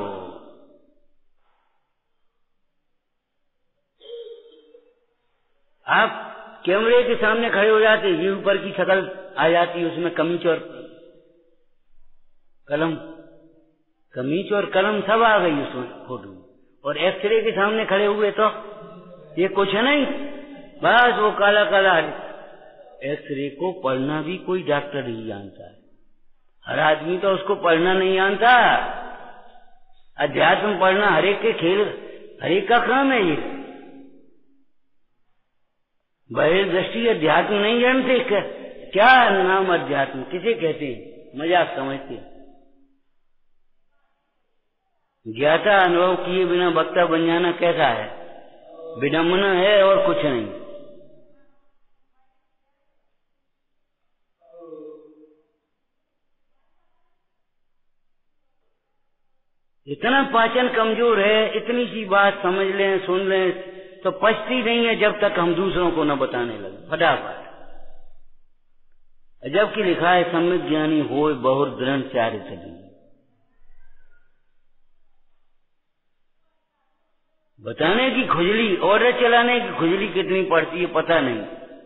आप कैमरे के सामने खड़े हो जाते, ये ऊपर की शक्ल आ जाती, उसमें कमीज और कलम, कमीज और कलम सब आ गई उसमें फोटो। और एक्सरे के सामने खड़े हुए तो ये कुछ नहीं, बस वो काला काला। एक्सरे को पढ़ना भी कोई डॉक्टर नहीं जानता है, हर आदमी तो उसको पढ़ना नहीं जानता। अध्यात्म पढ़ना हरेक के खेल, हरेक का काम है। ये बहिर्दृष्टि अध्यात्म नहीं जानते। क्या, क्या नाम अध्यात्म किसे कहते हैं? मजाक समझते हैं। ज्ञाता अनुभव किए बिना वक्ता बन जाना कैसा है? विडम्बना है और कुछ नहीं। इतना पाचन कमजोर है, इतनी सी बात समझ लें, सुन लें तो पचती नहीं है जब तक हम दूसरों को न बताने लगे फटाफट। जबकि लिखा है सम्यक ज्ञानी होए बहुत दृढ़ चार्य सदी। बताने की खुजली, ऑर्डर चलाने की खुजली कितनी पड़ती है पता नहीं।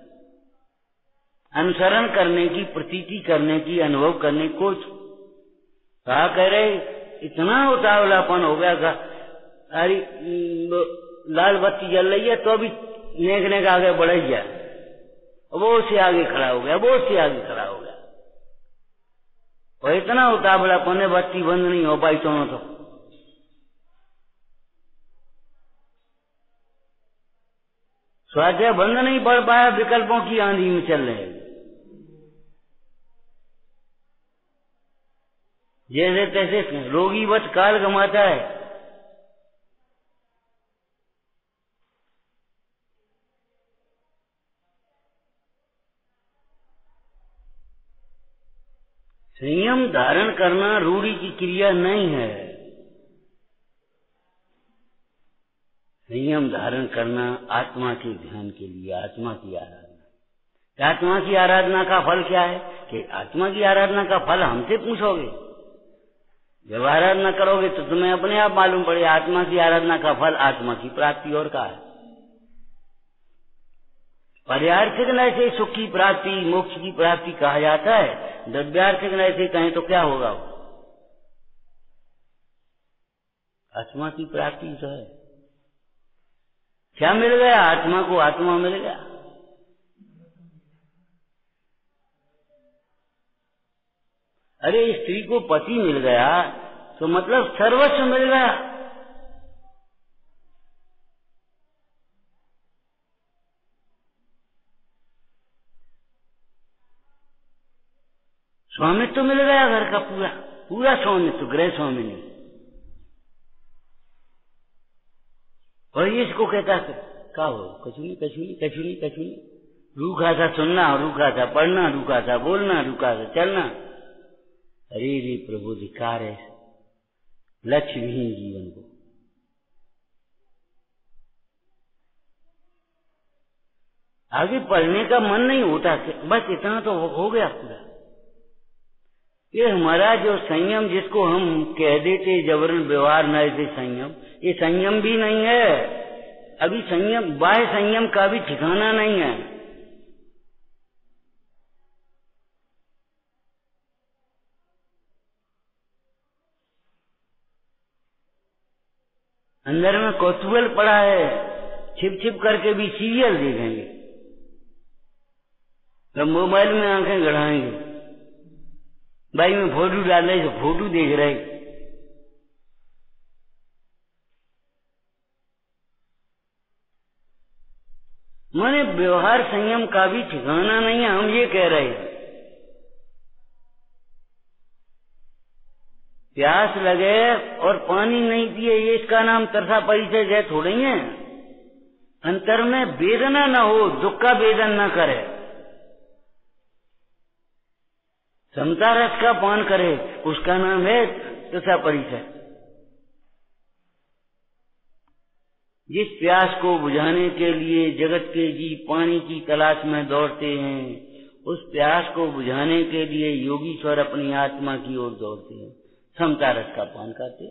अनुसरण करने की, प्रतीति करने की, अनुभव करने की कुछ कहा कह रहे। इतना उतावलापन हो गया था, अरे लाल बत्ती जल रही है तो भी नेक नेक आगे बढ़ गया, वो उससे आगे खड़ा हो गया, वो उससे आगे खड़ा हो गया। और इतना उतावलापन है, बत्ती बंद नहीं हो पाई दोनों तो। स्वाध्याय बंद नहीं पड़ पाया, विकल्पों की आंधी में चल रहे। जैसे तैसे रोगीवत काल गमाता है। संयम धारण करना रूढ़ी की क्रिया नहीं है। संयम धारण करना आत्मा के ध्यान के लिए, आत्मा की आराधना। आत्मा की आराधना का फल क्या है? कि आत्मा की आराधना का फल हमसे पूछोगे, जब आराधना करोगे तो तुम्हें अपने आप मालूम पड़े। आत्मा की आराधना का फल आत्मा की प्राप्ति और का है। पर्यार्थिक नय से सुख की प्राप्ति, मोक्ष की प्राप्ति कहा जाता है। द्रव्यार्थिक नय से कहें तो क्या होगा? आत्मा की प्राप्ति तो है। क्या मिल गया? आत्मा को आत्मा मिल गया। अरे स्त्री को पति मिल गया तो मतलब सर्वस्व मिल गया। स्वामित्व तो मिल गया घर का पूरा पूरा स्वामित्व, गृह स्वामिनी। और ये इसको कहता है क्या हो? कचुनी कचुनी कचुनी कचुनी। रूखा था सुनना, रूखा था पढ़ना, रूखा था बोलना, रूखा था चलना। अरे रे प्रभु धिक्कार है लक्ष्य विहीन जीवन को। आगे पढ़ने का मन नहीं होता, बस इतना तो हो गया पूरा। ये हमारा जो संयम जिसको हम कह देते जबरन व्यवहार न दे संयम, ये संयम भी नहीं है। अभी संयम बाह्य संयम का भी ठिकाना नहीं है। अंदर में कौतूहल पड़ा है, छिप छिप करके भी सीरियल देखेंगे, तो मोबाइल में आंखें गड़ाएंगे, भाई में फोटो डाल रहे तो फोटो देख रहे। माने व्यवहार संयम का भी ठिकाना नहीं है। हम ये कह रहे हैं प्यास लगे और पानी नहीं पिए, ये इसका नाम तरसा परिचय जय थोड़े ही है। अंतर में वेदना न हो, दुख का वेदन न करे, समता रस का पान करे, उसका नाम है तरसा परिचय। जिस प्यास को बुझाने के लिए जगत के जीव पानी की तलाश में दौड़ते हैं, उस प्यास को बुझाने के लिए योगीश्वर अपनी आत्मा की ओर दौड़ते हैं, समता रस का पान करते।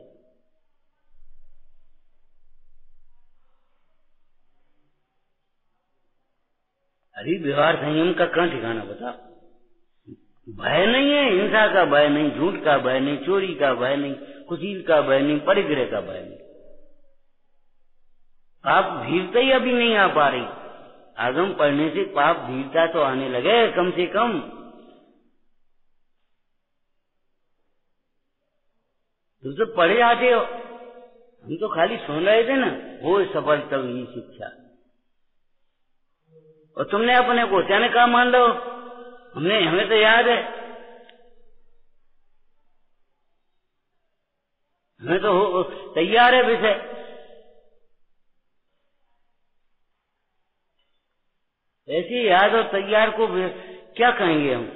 अरे व्यवहार संयम का कहाँ ठिकाना बता। भय नहीं है, हिंसा का भय नहीं, झूठ का भय नहीं, चोरी का भय नहीं, कुशील का भय नहीं, परिग्रह का भय नहीं। पाप भीड़ता ही अभी नहीं आ पा रही। आगम पढ़ने से पाप भीड़ता तो आने लगे कम से कम। तुम तो पढ़े आते हो, हम तो खाली सुन रहे थे ना, हो सफल तब ही शिक्षा। और तुमने अपने को अचानक कहा मान लो, हमने हमें तो याद है, हमें तो हो तैयार है विषय। ऐसी याद और तैयार को क्या कहेंगे हम।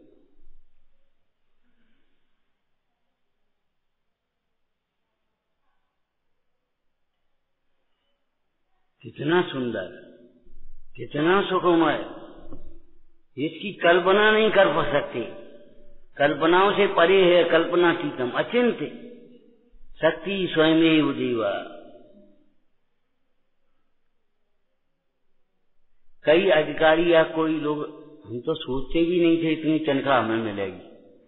कितना सुंदर, कितना सुखमय, इसकी कल्पना नहीं कर सकते। कल्पनाओं से परे है कल्पनातीतम, अचिंत्य शक्ति स्वयमेव देवा। कई अधिकारी या कोई लोग, हम तो सोचते भी नहीं थे इतनी तनख्वाह हमें मिलेगी,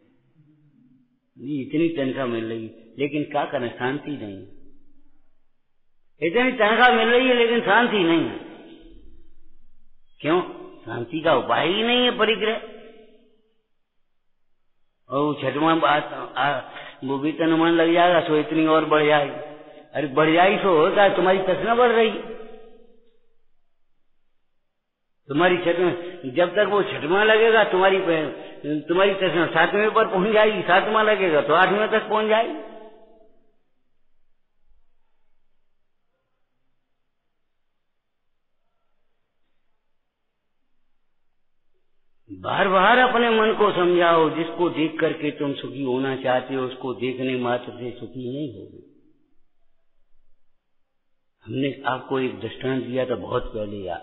इतनी तनख्वाह मिल रही, लेकिन क्या करें, शांति नहीं। इतनी तनख्वाह मिल रही है लेकिन शांति नहीं है। क्यों? शांति का उपाय ही नहीं है परिग्रह। और छठवां बात वो भी अनुमान लग जाएगा, सो इतनी और बढ़ जाएगी। अरे बढ़ जाएगी सो होगा, तुम्हारी तृष्णा बढ़ रही है। तुम्हारी छठवां, जब तक वो छठवां लगेगा तुम्हारी तुम्हारी तृष्णा सातवें पर पहुंच जाएगी, सातवां लगेगा तो आठवें तक पहुंच जाएगी। बार बार अपने मन को समझाओ, जिसको देख करके तुम सुखी होना चाहते हो उसको देखने मात्र से सुखी नहीं होगी। हमने आपको एक दृष्टांत दिया था बहुत पहले यार,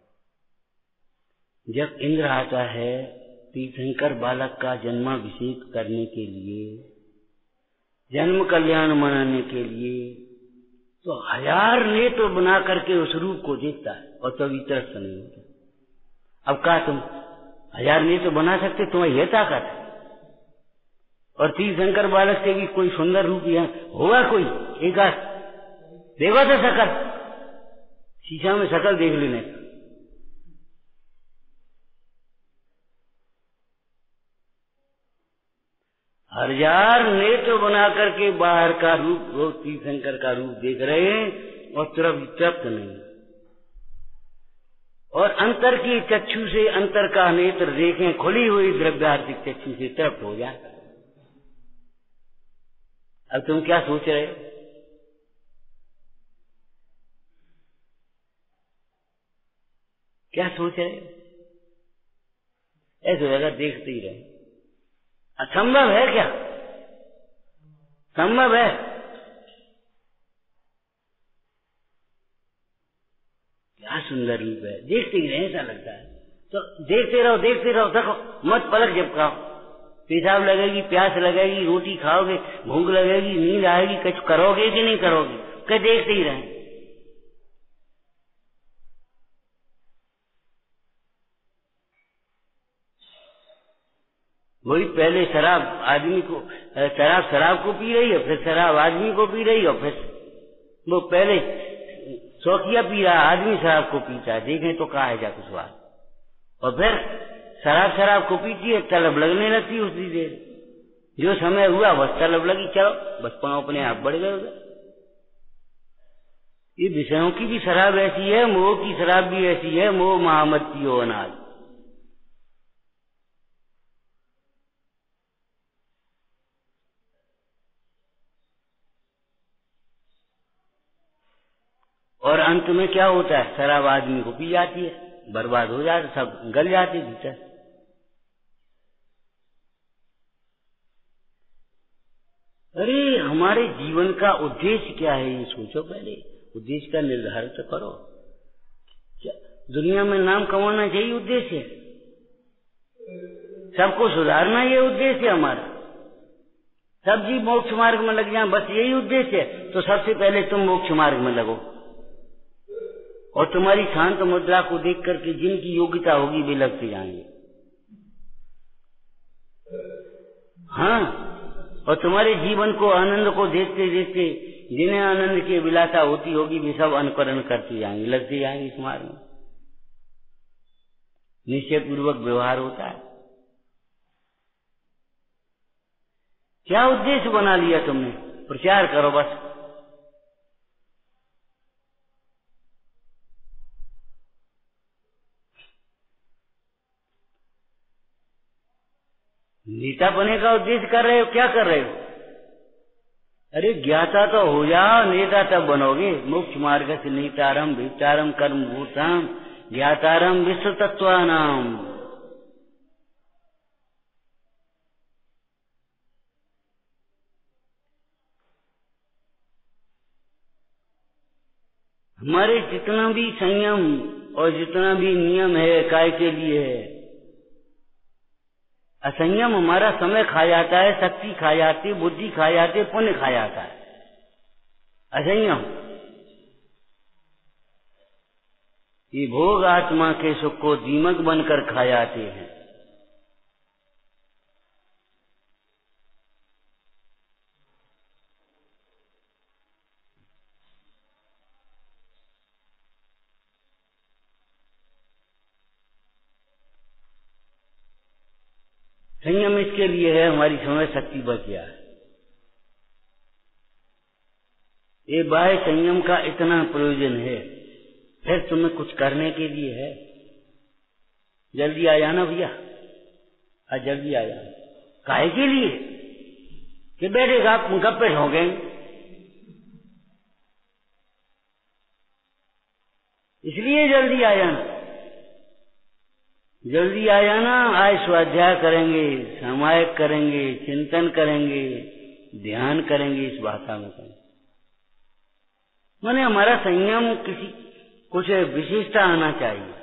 जब इंद्र आता है तीर्थंकर बालक का जन्माभिषेक करने के लिए, जन्म कल्याण मनाने के लिए, तो हजार नेत्र बना करके उस रूप को देखता है और तभी त्रस्त नहीं होता। अब कहा तुम हजार नेत्र बना सकते, तुम्हें यह ताकत है। और तीर्थंकर बालक से भी कोई सुंदर रूप यहाँ होगा, कोई एक आध देखो तो शकल, शीशा में शकल देख लेने। हजार नेत्र बना करके बाहर का रूप, वो तीर्थंकर का रूप देख रहे हैं और तृप्त तृप्त नहीं। और अंतर की चक्षु से अंतर का नेत्र देखें, खुली हुई द्रव्यार्थिक चक्षु से तृप्त हो जाए। अब तुम क्या सोच रहे हो? क्या सोच रहे हो? ऐसे जगह देखते ही रहे। असंभव है क्या? संभव है? क्या सुंदर रूप है, देखते ही रहे ऐसा लगता है। तो देखते रहो देखते रहो, देखो मत पलक झपकाओ। पेशाब लगेगी, प्यास लगेगी, रोटी खाओगे, भूख लगेगी, नींद आएगी, कुछ करोगे कि नहीं करोगे? क्या देखते ही रहे? वही पहले शराब आदमी को, शराब शराब को पी रही है, फिर शराब आदमी को पी रही है, फिर वो पहले शौकिया पी रहा, आदमी शराब को पीता है, देखें तो कहा है जा कुछ बात। और फिर शराब शराब को पीती है, तलब लगने लगती है उसी देर। जो समय हुआ बस तलब लगी, चलो बस पांव अपने आप बढ़ गए उधर। ये विषयों की भी शराब ऐसी है, मोह की शराब भी ऐसी है, मोह महामत पियो अनाज। और अंत में क्या होता है? शराब आदमी को पी जाती है, बर्बाद हो जाते, सब गल जाते भीतर। अरे हमारे जीवन का उद्देश्य क्या है ये सोचो पहले, उद्देश्य का निर्धारण तो करो। क्या दुनिया में नाम कमाना चाहिए उद्देश्य? सबको सुधारना ये उद्देश्य है हमारा। सब जी मोक्ष मार्ग में लग जाए, बस यही उद्देश्य है। तो सबसे पहले तुम मोक्ष मार्ग में लगो, और तुम्हारी शांत मुद्रा को देख करके जिनकी योग्यता होगी वे लगते जाएंगे। हाँ, और तुम्हारे जीवन को, आनंद को देखते देखते जिन्हें आनंद की विलासा होती होगी वे सब अनुकरण करते जाएंगे, लगते जाएंगे इस मार्ग में। निश्चय पूर्वक व्यवहार होता है। क्या उद्देश्य बना लिया तुमने? प्रचार करो बस। नेता बने का उद्देश्य कर रहे हो, क्या कर रहे हो? अरे ज्ञाता तो हो जाओ, नेता तब बनोगे। मोक्ष मार्ग से नीतारम भीतारम कर्म भूताम ज्ञातारम विश्व तत्वानाम। हमारे जितना भी संयम और जितना भी नियम है काय के लिए है। असंयम हमारा समय खा जाता है, शक्ति खा जाती है, बुद्धि खा जाती है, पुण्य खा जाता है। असंयम ये भोग आत्मा के सुख को दीमक बनकर खा जाते हैं। संयम इसके लिए है हमारी समय शक्ति बच जाए। ये बाह्य संयम का इतना प्रयोजन है, फिर तुम्हें कुछ करने के लिए है। जल्दी आ जाना भैया, आज जल्दी आ जाना। काहे के लिए? कि बैठेगा गप्पे हो गए, इसलिए जल्दी आ जाना। जल्दी आ जाना, आज स्वाध्याय करेंगे, सामायिक करेंगे, चिंतन करेंगे, ध्यान करेंगे, इस भाषा में करेंगे। माने हमारा संयम किसी कुछ विशेषता आना चाहिए।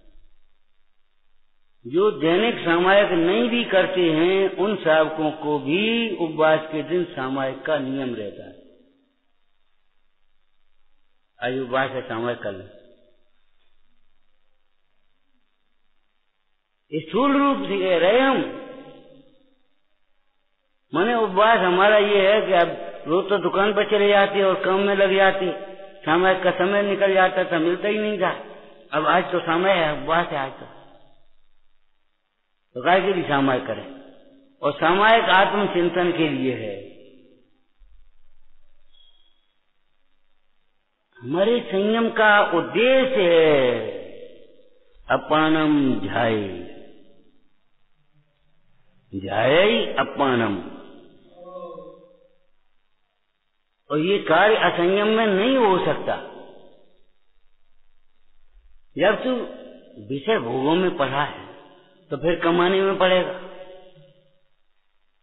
जो दैनिक सामायिक नहीं भी करते हैं उन साधकों को भी उपवास के दिन सामायिक का नियम रहता है। आज उपवास है, सामायिक कर लें। स्थूल रूप से कह रहे हम, माने उपवास हमारा ये है कि अब रोज तो दुकान पर चले जाते और काम में लग जाते, सामायिक का समय निकल जाता था, मिलता ही नहीं था। अब आज तो समय है, उपवास है आज तो, तो काय के लिए सामायिक करें? और सामायिक आत्मचिंतन के लिए है। हमारे संयम का उद्देश्य है अपानम ध्याय, ध्याय अपानम। और ये कार्य असंयम में नहीं हो सकता। जब तू विषय भोगों में पड़ा है तो फिर कमाने में पड़ेगा।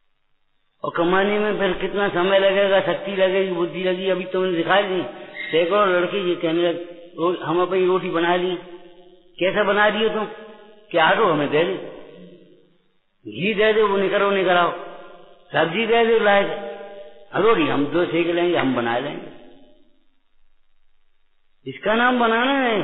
और कमाने में फिर कितना समय लगेगा, शक्ति लगेगी, बुद्धि लगेगी। अभी तो उन्हें दिखा दी, सैकड़ों लड़के ये कहने लगे हम अपनी रोटी बना ली। कैसा बना दिए तुम? क्या दो हमें दे दे, घी दे दो, वो निकलो निकलाओ, सब्जी दे दो लाए, रोटी हम दो सेक लेंगे, हम बना लेंगे। इसका नाम बनाना है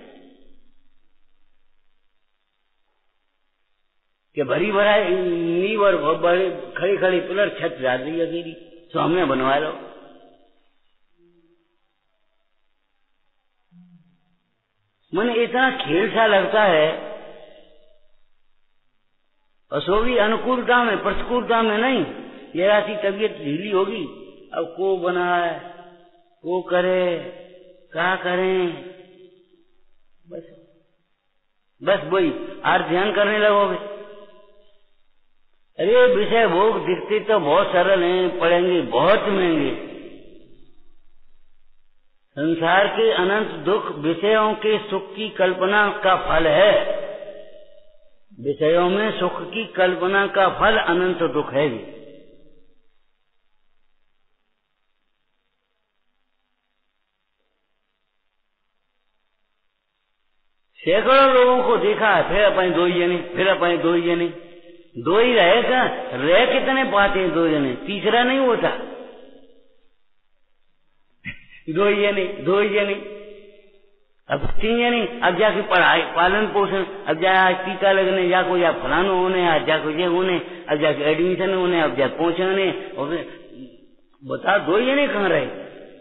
कि भरी भरा नींव और बड़े खड़ी खड़ी पिलर छत जा रही अकेली, तो हमने बनवा लो। मन इतना खेल सा लगता है, और सो भी अनुकूलता में, प्रतिकूलता में नहीं। ये राशि तबीयत ढीली होगी, अब को बनाए, को करे, क्या करें, बस बस वही आज ध्यान करने लगोगे। अरे विषय भोग दिखते तो बहुत सरल हैं, पड़ेंगे बहुत महंगे। संसार के अनंत दुख विषयों के सुख की कल्पना का फल है। विषयों में सुख की कल्पना का फल अनंत दुख है। सैकड़ों लोगों को देखा है, फिर अपने दो ही जने, फिर अपने दो ही जने, दो ही रहे का रह कितने पाते हैं? दो जने, तीसरा नहीं होता। दो ही जने, दो ही जने, अब तीन जने, अब जाके पढ़ाई पालन पोषण, अब जाए टीका लगने, जाको या फलानो होने, आज जाको ये होने, अब जाके एडमिशन होने, अब जाके पहुंचाने, और बता दो ही जने कहाँ रहे?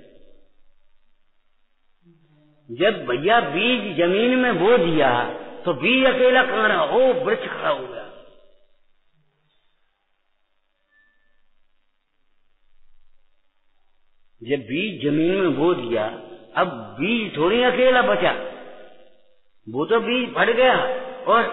जब भैया बीज जमीन में बो दिया तो बीज अकेला कहाँ रहा? ओ वृक्ष खड़ा हो गया। जब बीज जमीन में बो दिया, अब बीज थोड़ी अकेला बचा, वो तो बीज फट गया और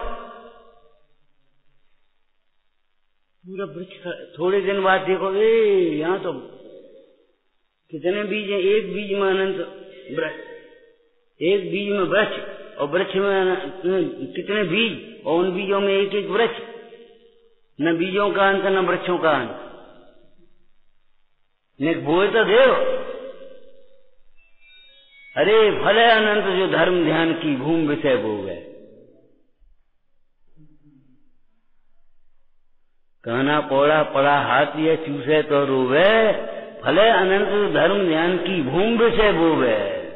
पूरा वृक्ष। थोड़े दिन बाद देखो, ए यहाँ तो कितने बीज हैं, एक बीज में अनंत वृक्ष, एक बीज में वृक्ष, और वृक्ष में कितने बीज, और उन बीजों में एक एक वृक्ष। न बीजों का अंत न वृक्षों का अंत। ने बोए तो दे। अरे फले अनंत जो धर्म ध्यान की भूमि विषय वो है। कहना पौड़ा पड़ा हाथ ये चूसे तो रोवे, फले अनंत जो धर्म ध्यान की भूमि विषय वो है।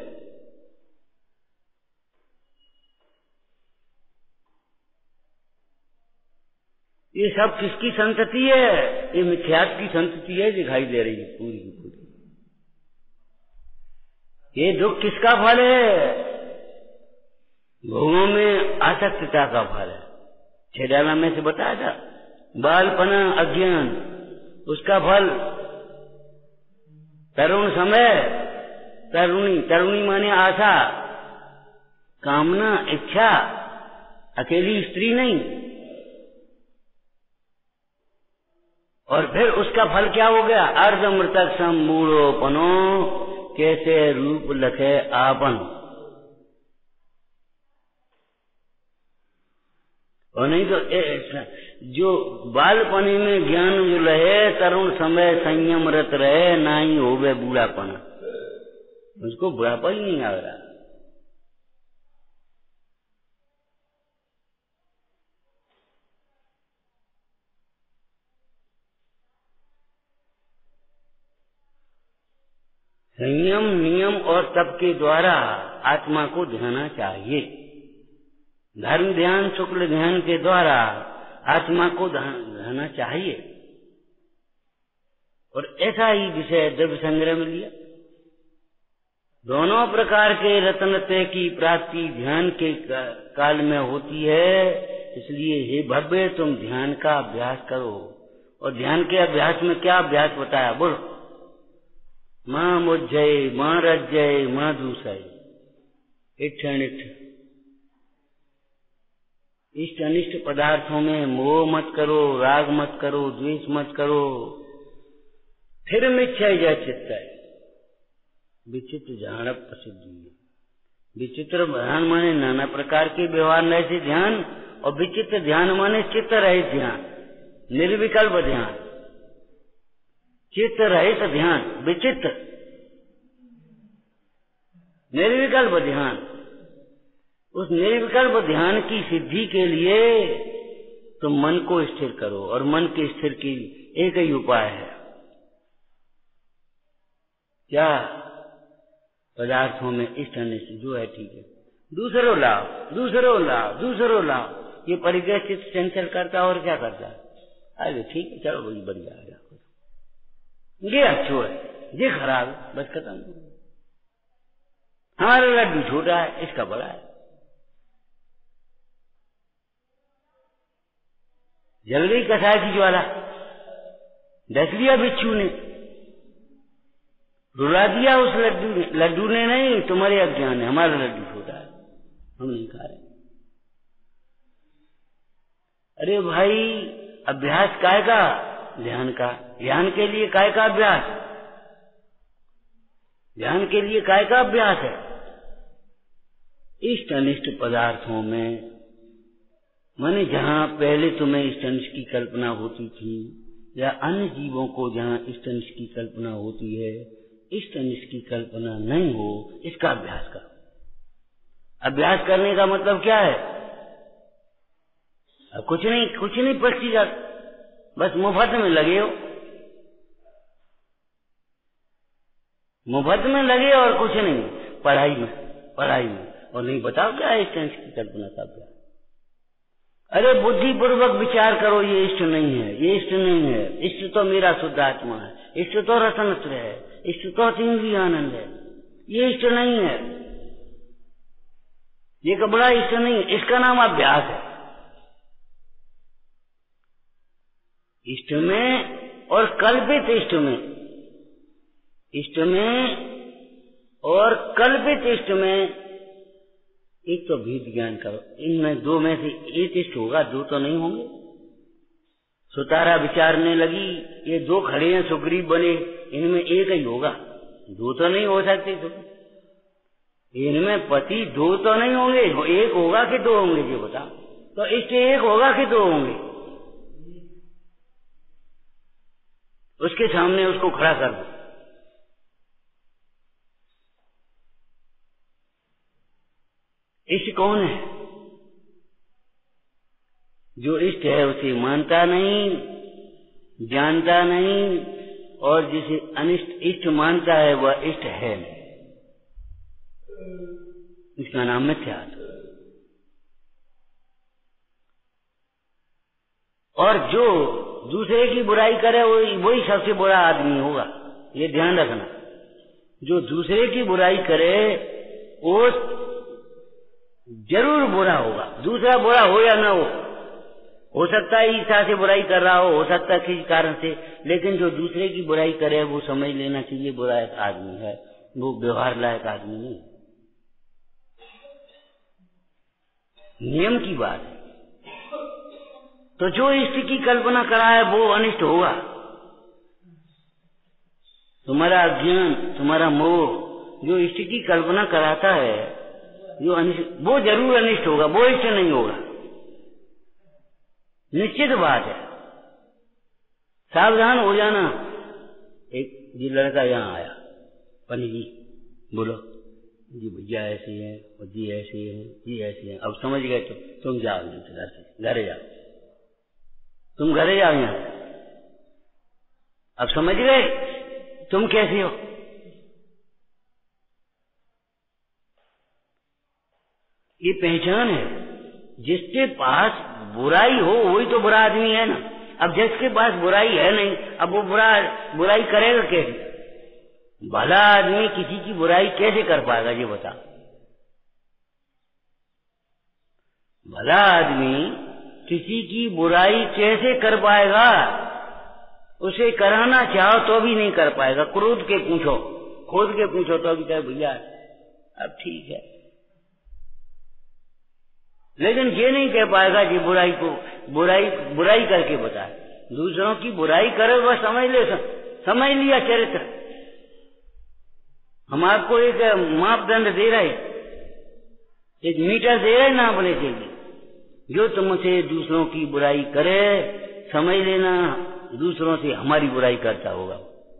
ये सब किसकी संतति है? ये मिथ्यात्व की संतति है, दिखाई दे रही है पूरी की पूरी। ये दुख किसका फल है? भोगों में आसक्तता का फल है। छेडाला में से बताया था, बालपना अज्ञान, उसका फल तरुण समय, तरुणी, तरुणी माने आशा, कामना, इच्छा, अकेली स्त्री नहीं। और फिर उसका फल क्या हो गया? अर्धमृतक सम मूढ़ोपनो, कैसे रूप लखे आपन। और नहीं तो ए, जो बालपनी में ज्ञान जो रहे, तरुण समय संयम रत रहे, ना ही हो गए बूढ़ापना, उसको बुढ़ापा ही नहीं आ रहा। संयम, नियम और तप के द्वारा आत्मा को ध्याना चाहिए। धर्म ध्यान, शुक्ल ध्यान के द्वारा आत्मा को ध्याना चाहिए। और ऐसा ही विषय द्रव्य संग्रह में लिया। दोनों प्रकार के रत्नत्व की प्राप्ति ध्यान के काल में होती है। इसलिए हे भव्य, तुम ध्यान का अभ्यास करो। और ध्यान के अभ्यास में क्या अभ्यास बताया? बोलो। मां मुझय, मां रज्जय, मां दूसय, इष्ट अनिष्ट, इष्ट अनिष्ट पदार्थों में मोह मत करो, राग मत करो, द्वेष मत करो। फिर मिच्छय जय चित्तय, विचित्र ध्यान प्रसिद्धि। विचित्र ध्यान माने नाना प्रकार के व्यवहार ऐसे ध्यान, और विचित्र ध्यान माने चित्त रहित ध्यान, निर्विकल्प ध्यान। चित्त रहित ध्यान, विचित्र निर्विकल्प ध्यान। उस निर्विकल्प ध्यान की सिद्धि के लिए तुम मन को स्थिर करो, और मन के स्थिर की एक ही उपाय है, क्या? पदार्थों में इष्ट अनिष्ट जो है ठीक है, दूसरों लाओ, दूसरों लाओ, दूसरों लाओ। ये परिग्रह चित्त चंचल करता है और क्या करता है? अरे ठीक है, चलो वही बढ़िया आ जाओ, ये अच्छो है, ये खराब है, बस खत्म। हमारा लड्डू छोटा है, इसका बड़ा है। जल गई कसाय की ज्वाला, डस लिया बिच्छू ने, रुला दिया उस लड्डू ने। लड्डू ने नहीं, तुम्हारे अज्ञान है। हमारा लड्डू छोटा है, हम नहीं खा रहे। अरे भाई, अभ्यास काय का? ध्यान का। ध्यान के लिए काय का अभ्यास? ध्यान के लिए काय का अभ्यास है? इष्ट अनिष्ट पदार्थों में, माने जहां पहले तुम्हें इष्ट अनिष्ट की कल्पना होती थी, या अन्य जीवों को जहां इष्ट अनिष्ट की कल्पना होती है, इष्ट अनिष्ट की कल्पना नहीं हो, इसका अभ्यास करो। अभ्यास करने का मतलब क्या है? अब कुछ नहीं, कुछ नहीं प्रैक्टिकल, बस मुफ्त में लगे हो, मुफ्त में लगे और कुछ नहीं, पढ़ाई में, पढ़ाई में, और नहीं बताओ क्या है इष्ट अनिष्ट की कल्पना का अभ्यास। अरे बुद्धिपूर्वक विचार करो, ये इष्ट नहीं है, ये इष्ट नहीं है, इष्ट तो मेरा शुद्ध आत्मा है, इष्ट तो रसनत्र है, इष्ट तो इंद्रिय आनंद है, ये इष्ट नहीं है, ये कबड़ा इष्ट नहीं है। इसका नाम अभ्यास है। इष्ट में और कल्पित इष्ट में, इष्ट में और कल्पित इष्ट में एक तो भेद ज्ञान करो। इनमें दो में से एक इष्ट होगा, दो तो नहीं होंगे। सुतारा विचारने लगी, ये दो खड़े हैं, सुग्रीव बने, इनमें एक ही होगा, दो तो नहीं हो सकते। इनमें पति दो तो नहीं होंगे, एक होगा कि दो होंगे, ये बताओ। तो इष्ट एक होगा कि दो होंगे? उसके सामने उसको खड़ा कर दो। इष्ट कौन है? जो इष्ट है उसे मानता नहीं, जानता नहीं, और जिसे अनिष्ट इष्ट मानता है वह इष्ट है नहीं। इसका नाम मिथ्यात्व। और जो दूसरे की बुराई करे वही वही सबसे बुरा आदमी होगा, ये ध्यान रखना। जो दूसरे की बुराई करे वो जरूर बुरा होगा। दूसरा बुरा हो या ना हो, हो सकता है ईर्ष्या से बुराई कर रहा हो, हो सकता है किसी कारण से, लेकिन जो दूसरे की बुराई करे वो समझ लेना चाहिए बुरा एक आदमी है, वो व्यवहार लायक आदमी नहीं। नियम की बात है। तो जो इष्ट की कल्पना करा है वो अनिष्ट होगा। तुम्हारा अज्ञान, तुम्हारा मोह जो इष्ट की कल्पना कराता है, जो अनिष्ट, वो जरूर अनिष्ट होगा, वो इष्ट नहीं होगा, निश्चित बात है। सावधान हो जाना। एक जी लड़का यहाँ आया, पनी जी बोलो जी, भैया ऐसे हैं और जी ऐसे हैं, जी ऐसे हैं। अब समझ गए तो तुम जाओ घर से, घरे जाओ, तुम घरे जाओ यहाँ। अब समझ गए तुम कैसे हो। ये पहचान है। जिसके पास बुराई हो वही तो बुरा आदमी है ना। अब जिसके पास बुराई है नहीं, अब वो बुरा बुराई करेगा कैसे? भला आदमी किसी की बुराई कैसे कर पाएगा ये बता। भला आदमी किसी की बुराई कैसे कर पाएगा? उसे कराना चाहो तो भी नहीं कर पाएगा। क्रोध के पूछो, खोद के पूछो तो भी कहे भैया अब ठीक है, लेकिन ये नहीं कह पाएगा कि बुराई को बुराई बुराई करके बताए। दूसरों की बुराई करे वह समझ ले, समझ लिया चरित्र। हम आपको एक मापदंड दे रहे, एक मीटर दे रहे नापने के लिए। जो तुमसे दूसरों की बुराई करे समझ लेना दूसरों से हमारी बुराई करता होगा।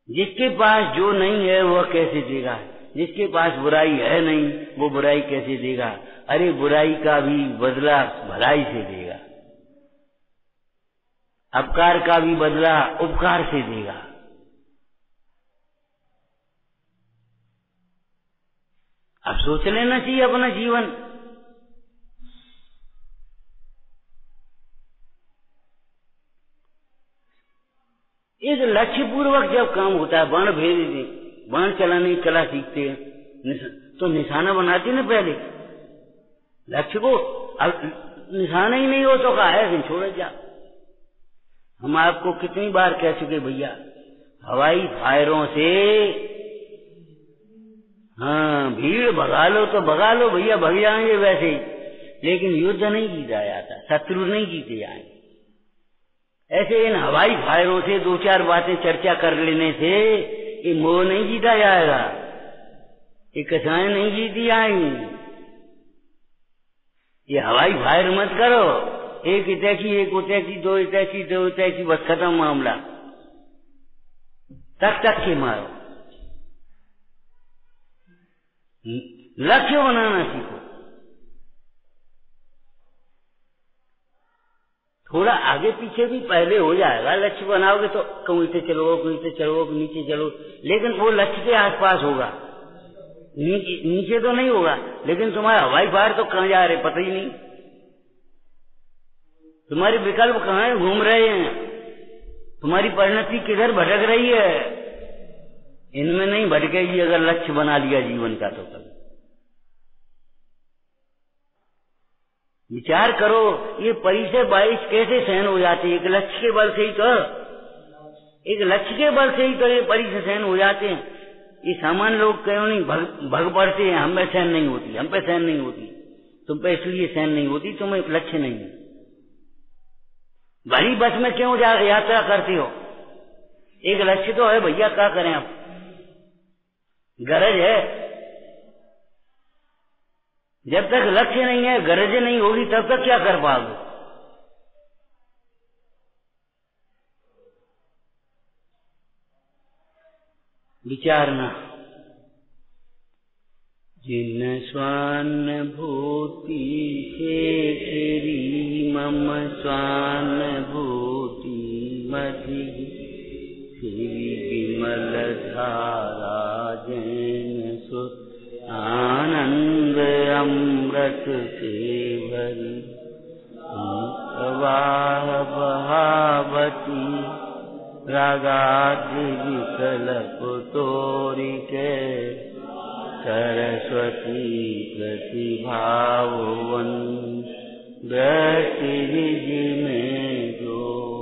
जिसके पास जो नहीं है वह कैसे देगा? जिसके पास बुराई है नहीं वो बुराई कैसे देगा? अरे बुराई का भी बदला भलाई से देगा, अपकार का भी बदला उपकार से देगा। अब सोच लेना चाहिए अपना जीवन। एक लक्ष्य पूर्वक जब काम होता है, बाण भेज बाण चलाने की कला सीखते हैं तो निशाना बनाते ना पहले लक्ष्य को। अब निशाना ही नहीं हो तो कहा है छोड़ जा। हम आपको कितनी बार कह चुके भैया, हवाई फायरों से हाँ भीड़ भगा लो तो भगा लो भैया, भग जाएंगे वैसे ही, लेकिन युद्ध नहीं जीता जाता, शत्रु नहीं जीते जाएंगे। ऐसे इन हवाई फायरों से दो चार बातें चर्चा कर लेने से ये मोह नहीं जीता जाएगा, ये कसाएं नहीं जीती जाएंगी। ये हवाई फायर मत करो, एक इतैची एक उतैची दो इतैची दो इतैची बस खत्म मामला, तक तक के मारो। लक्ष्य बनाना सीखो। थोड़ा आगे पीछे भी पहले हो जाएगा, लक्ष्य बनाओगे तो कहीं से चलो कहीं से चलो नीचे चलो, लेकिन वो लक्ष्य के आसपास होगा, नीचे नीचे तो नहीं होगा। लेकिन तुम्हारे हवाई फायर तो कहाँ जा रहे पता ही नहीं, तुम्हारे विकल्प कहाँ घूम रहे हैं, तुम्हारी परिणति किधर भटक रही है। इनमें नहीं भटकेगी अगर लक्ष्य बना लिया जीवन का। तो कल विचार करो, ये परिचय बाईस कैसे सहन हो जाती है? एक लक्ष्य के बल से ही तो, एक लक्ष्य के बल से ही तो ये परिचय सहन हो जाते हैं। ये सामान्य लोग क्यों नहीं भग, भग पड़ते हैं, हम पे सहन नहीं होती, हम पे सहन नहीं होती, तुम पे इसलिए सहन नहीं होती तुम्हें लक्ष्य नहीं है। भरी बस में क्यों जा यात्रा करती हो? एक लक्ष्य तो है भैया, क्या करें आप, गरज है। जब तक लक्ष्य नहीं है, गरज नहीं होगी, तब तक क्या कर पाओगे? विचारना। जिन स्वान भूति से तेरी मम स्वान भूति मधि श्री विमल धारा जैन सुत आनंद अमृत से भरी प्रवाह बहावती रागादि विकल्प तोरी के सरस्वती प्रतिभावन दृष्टि में जो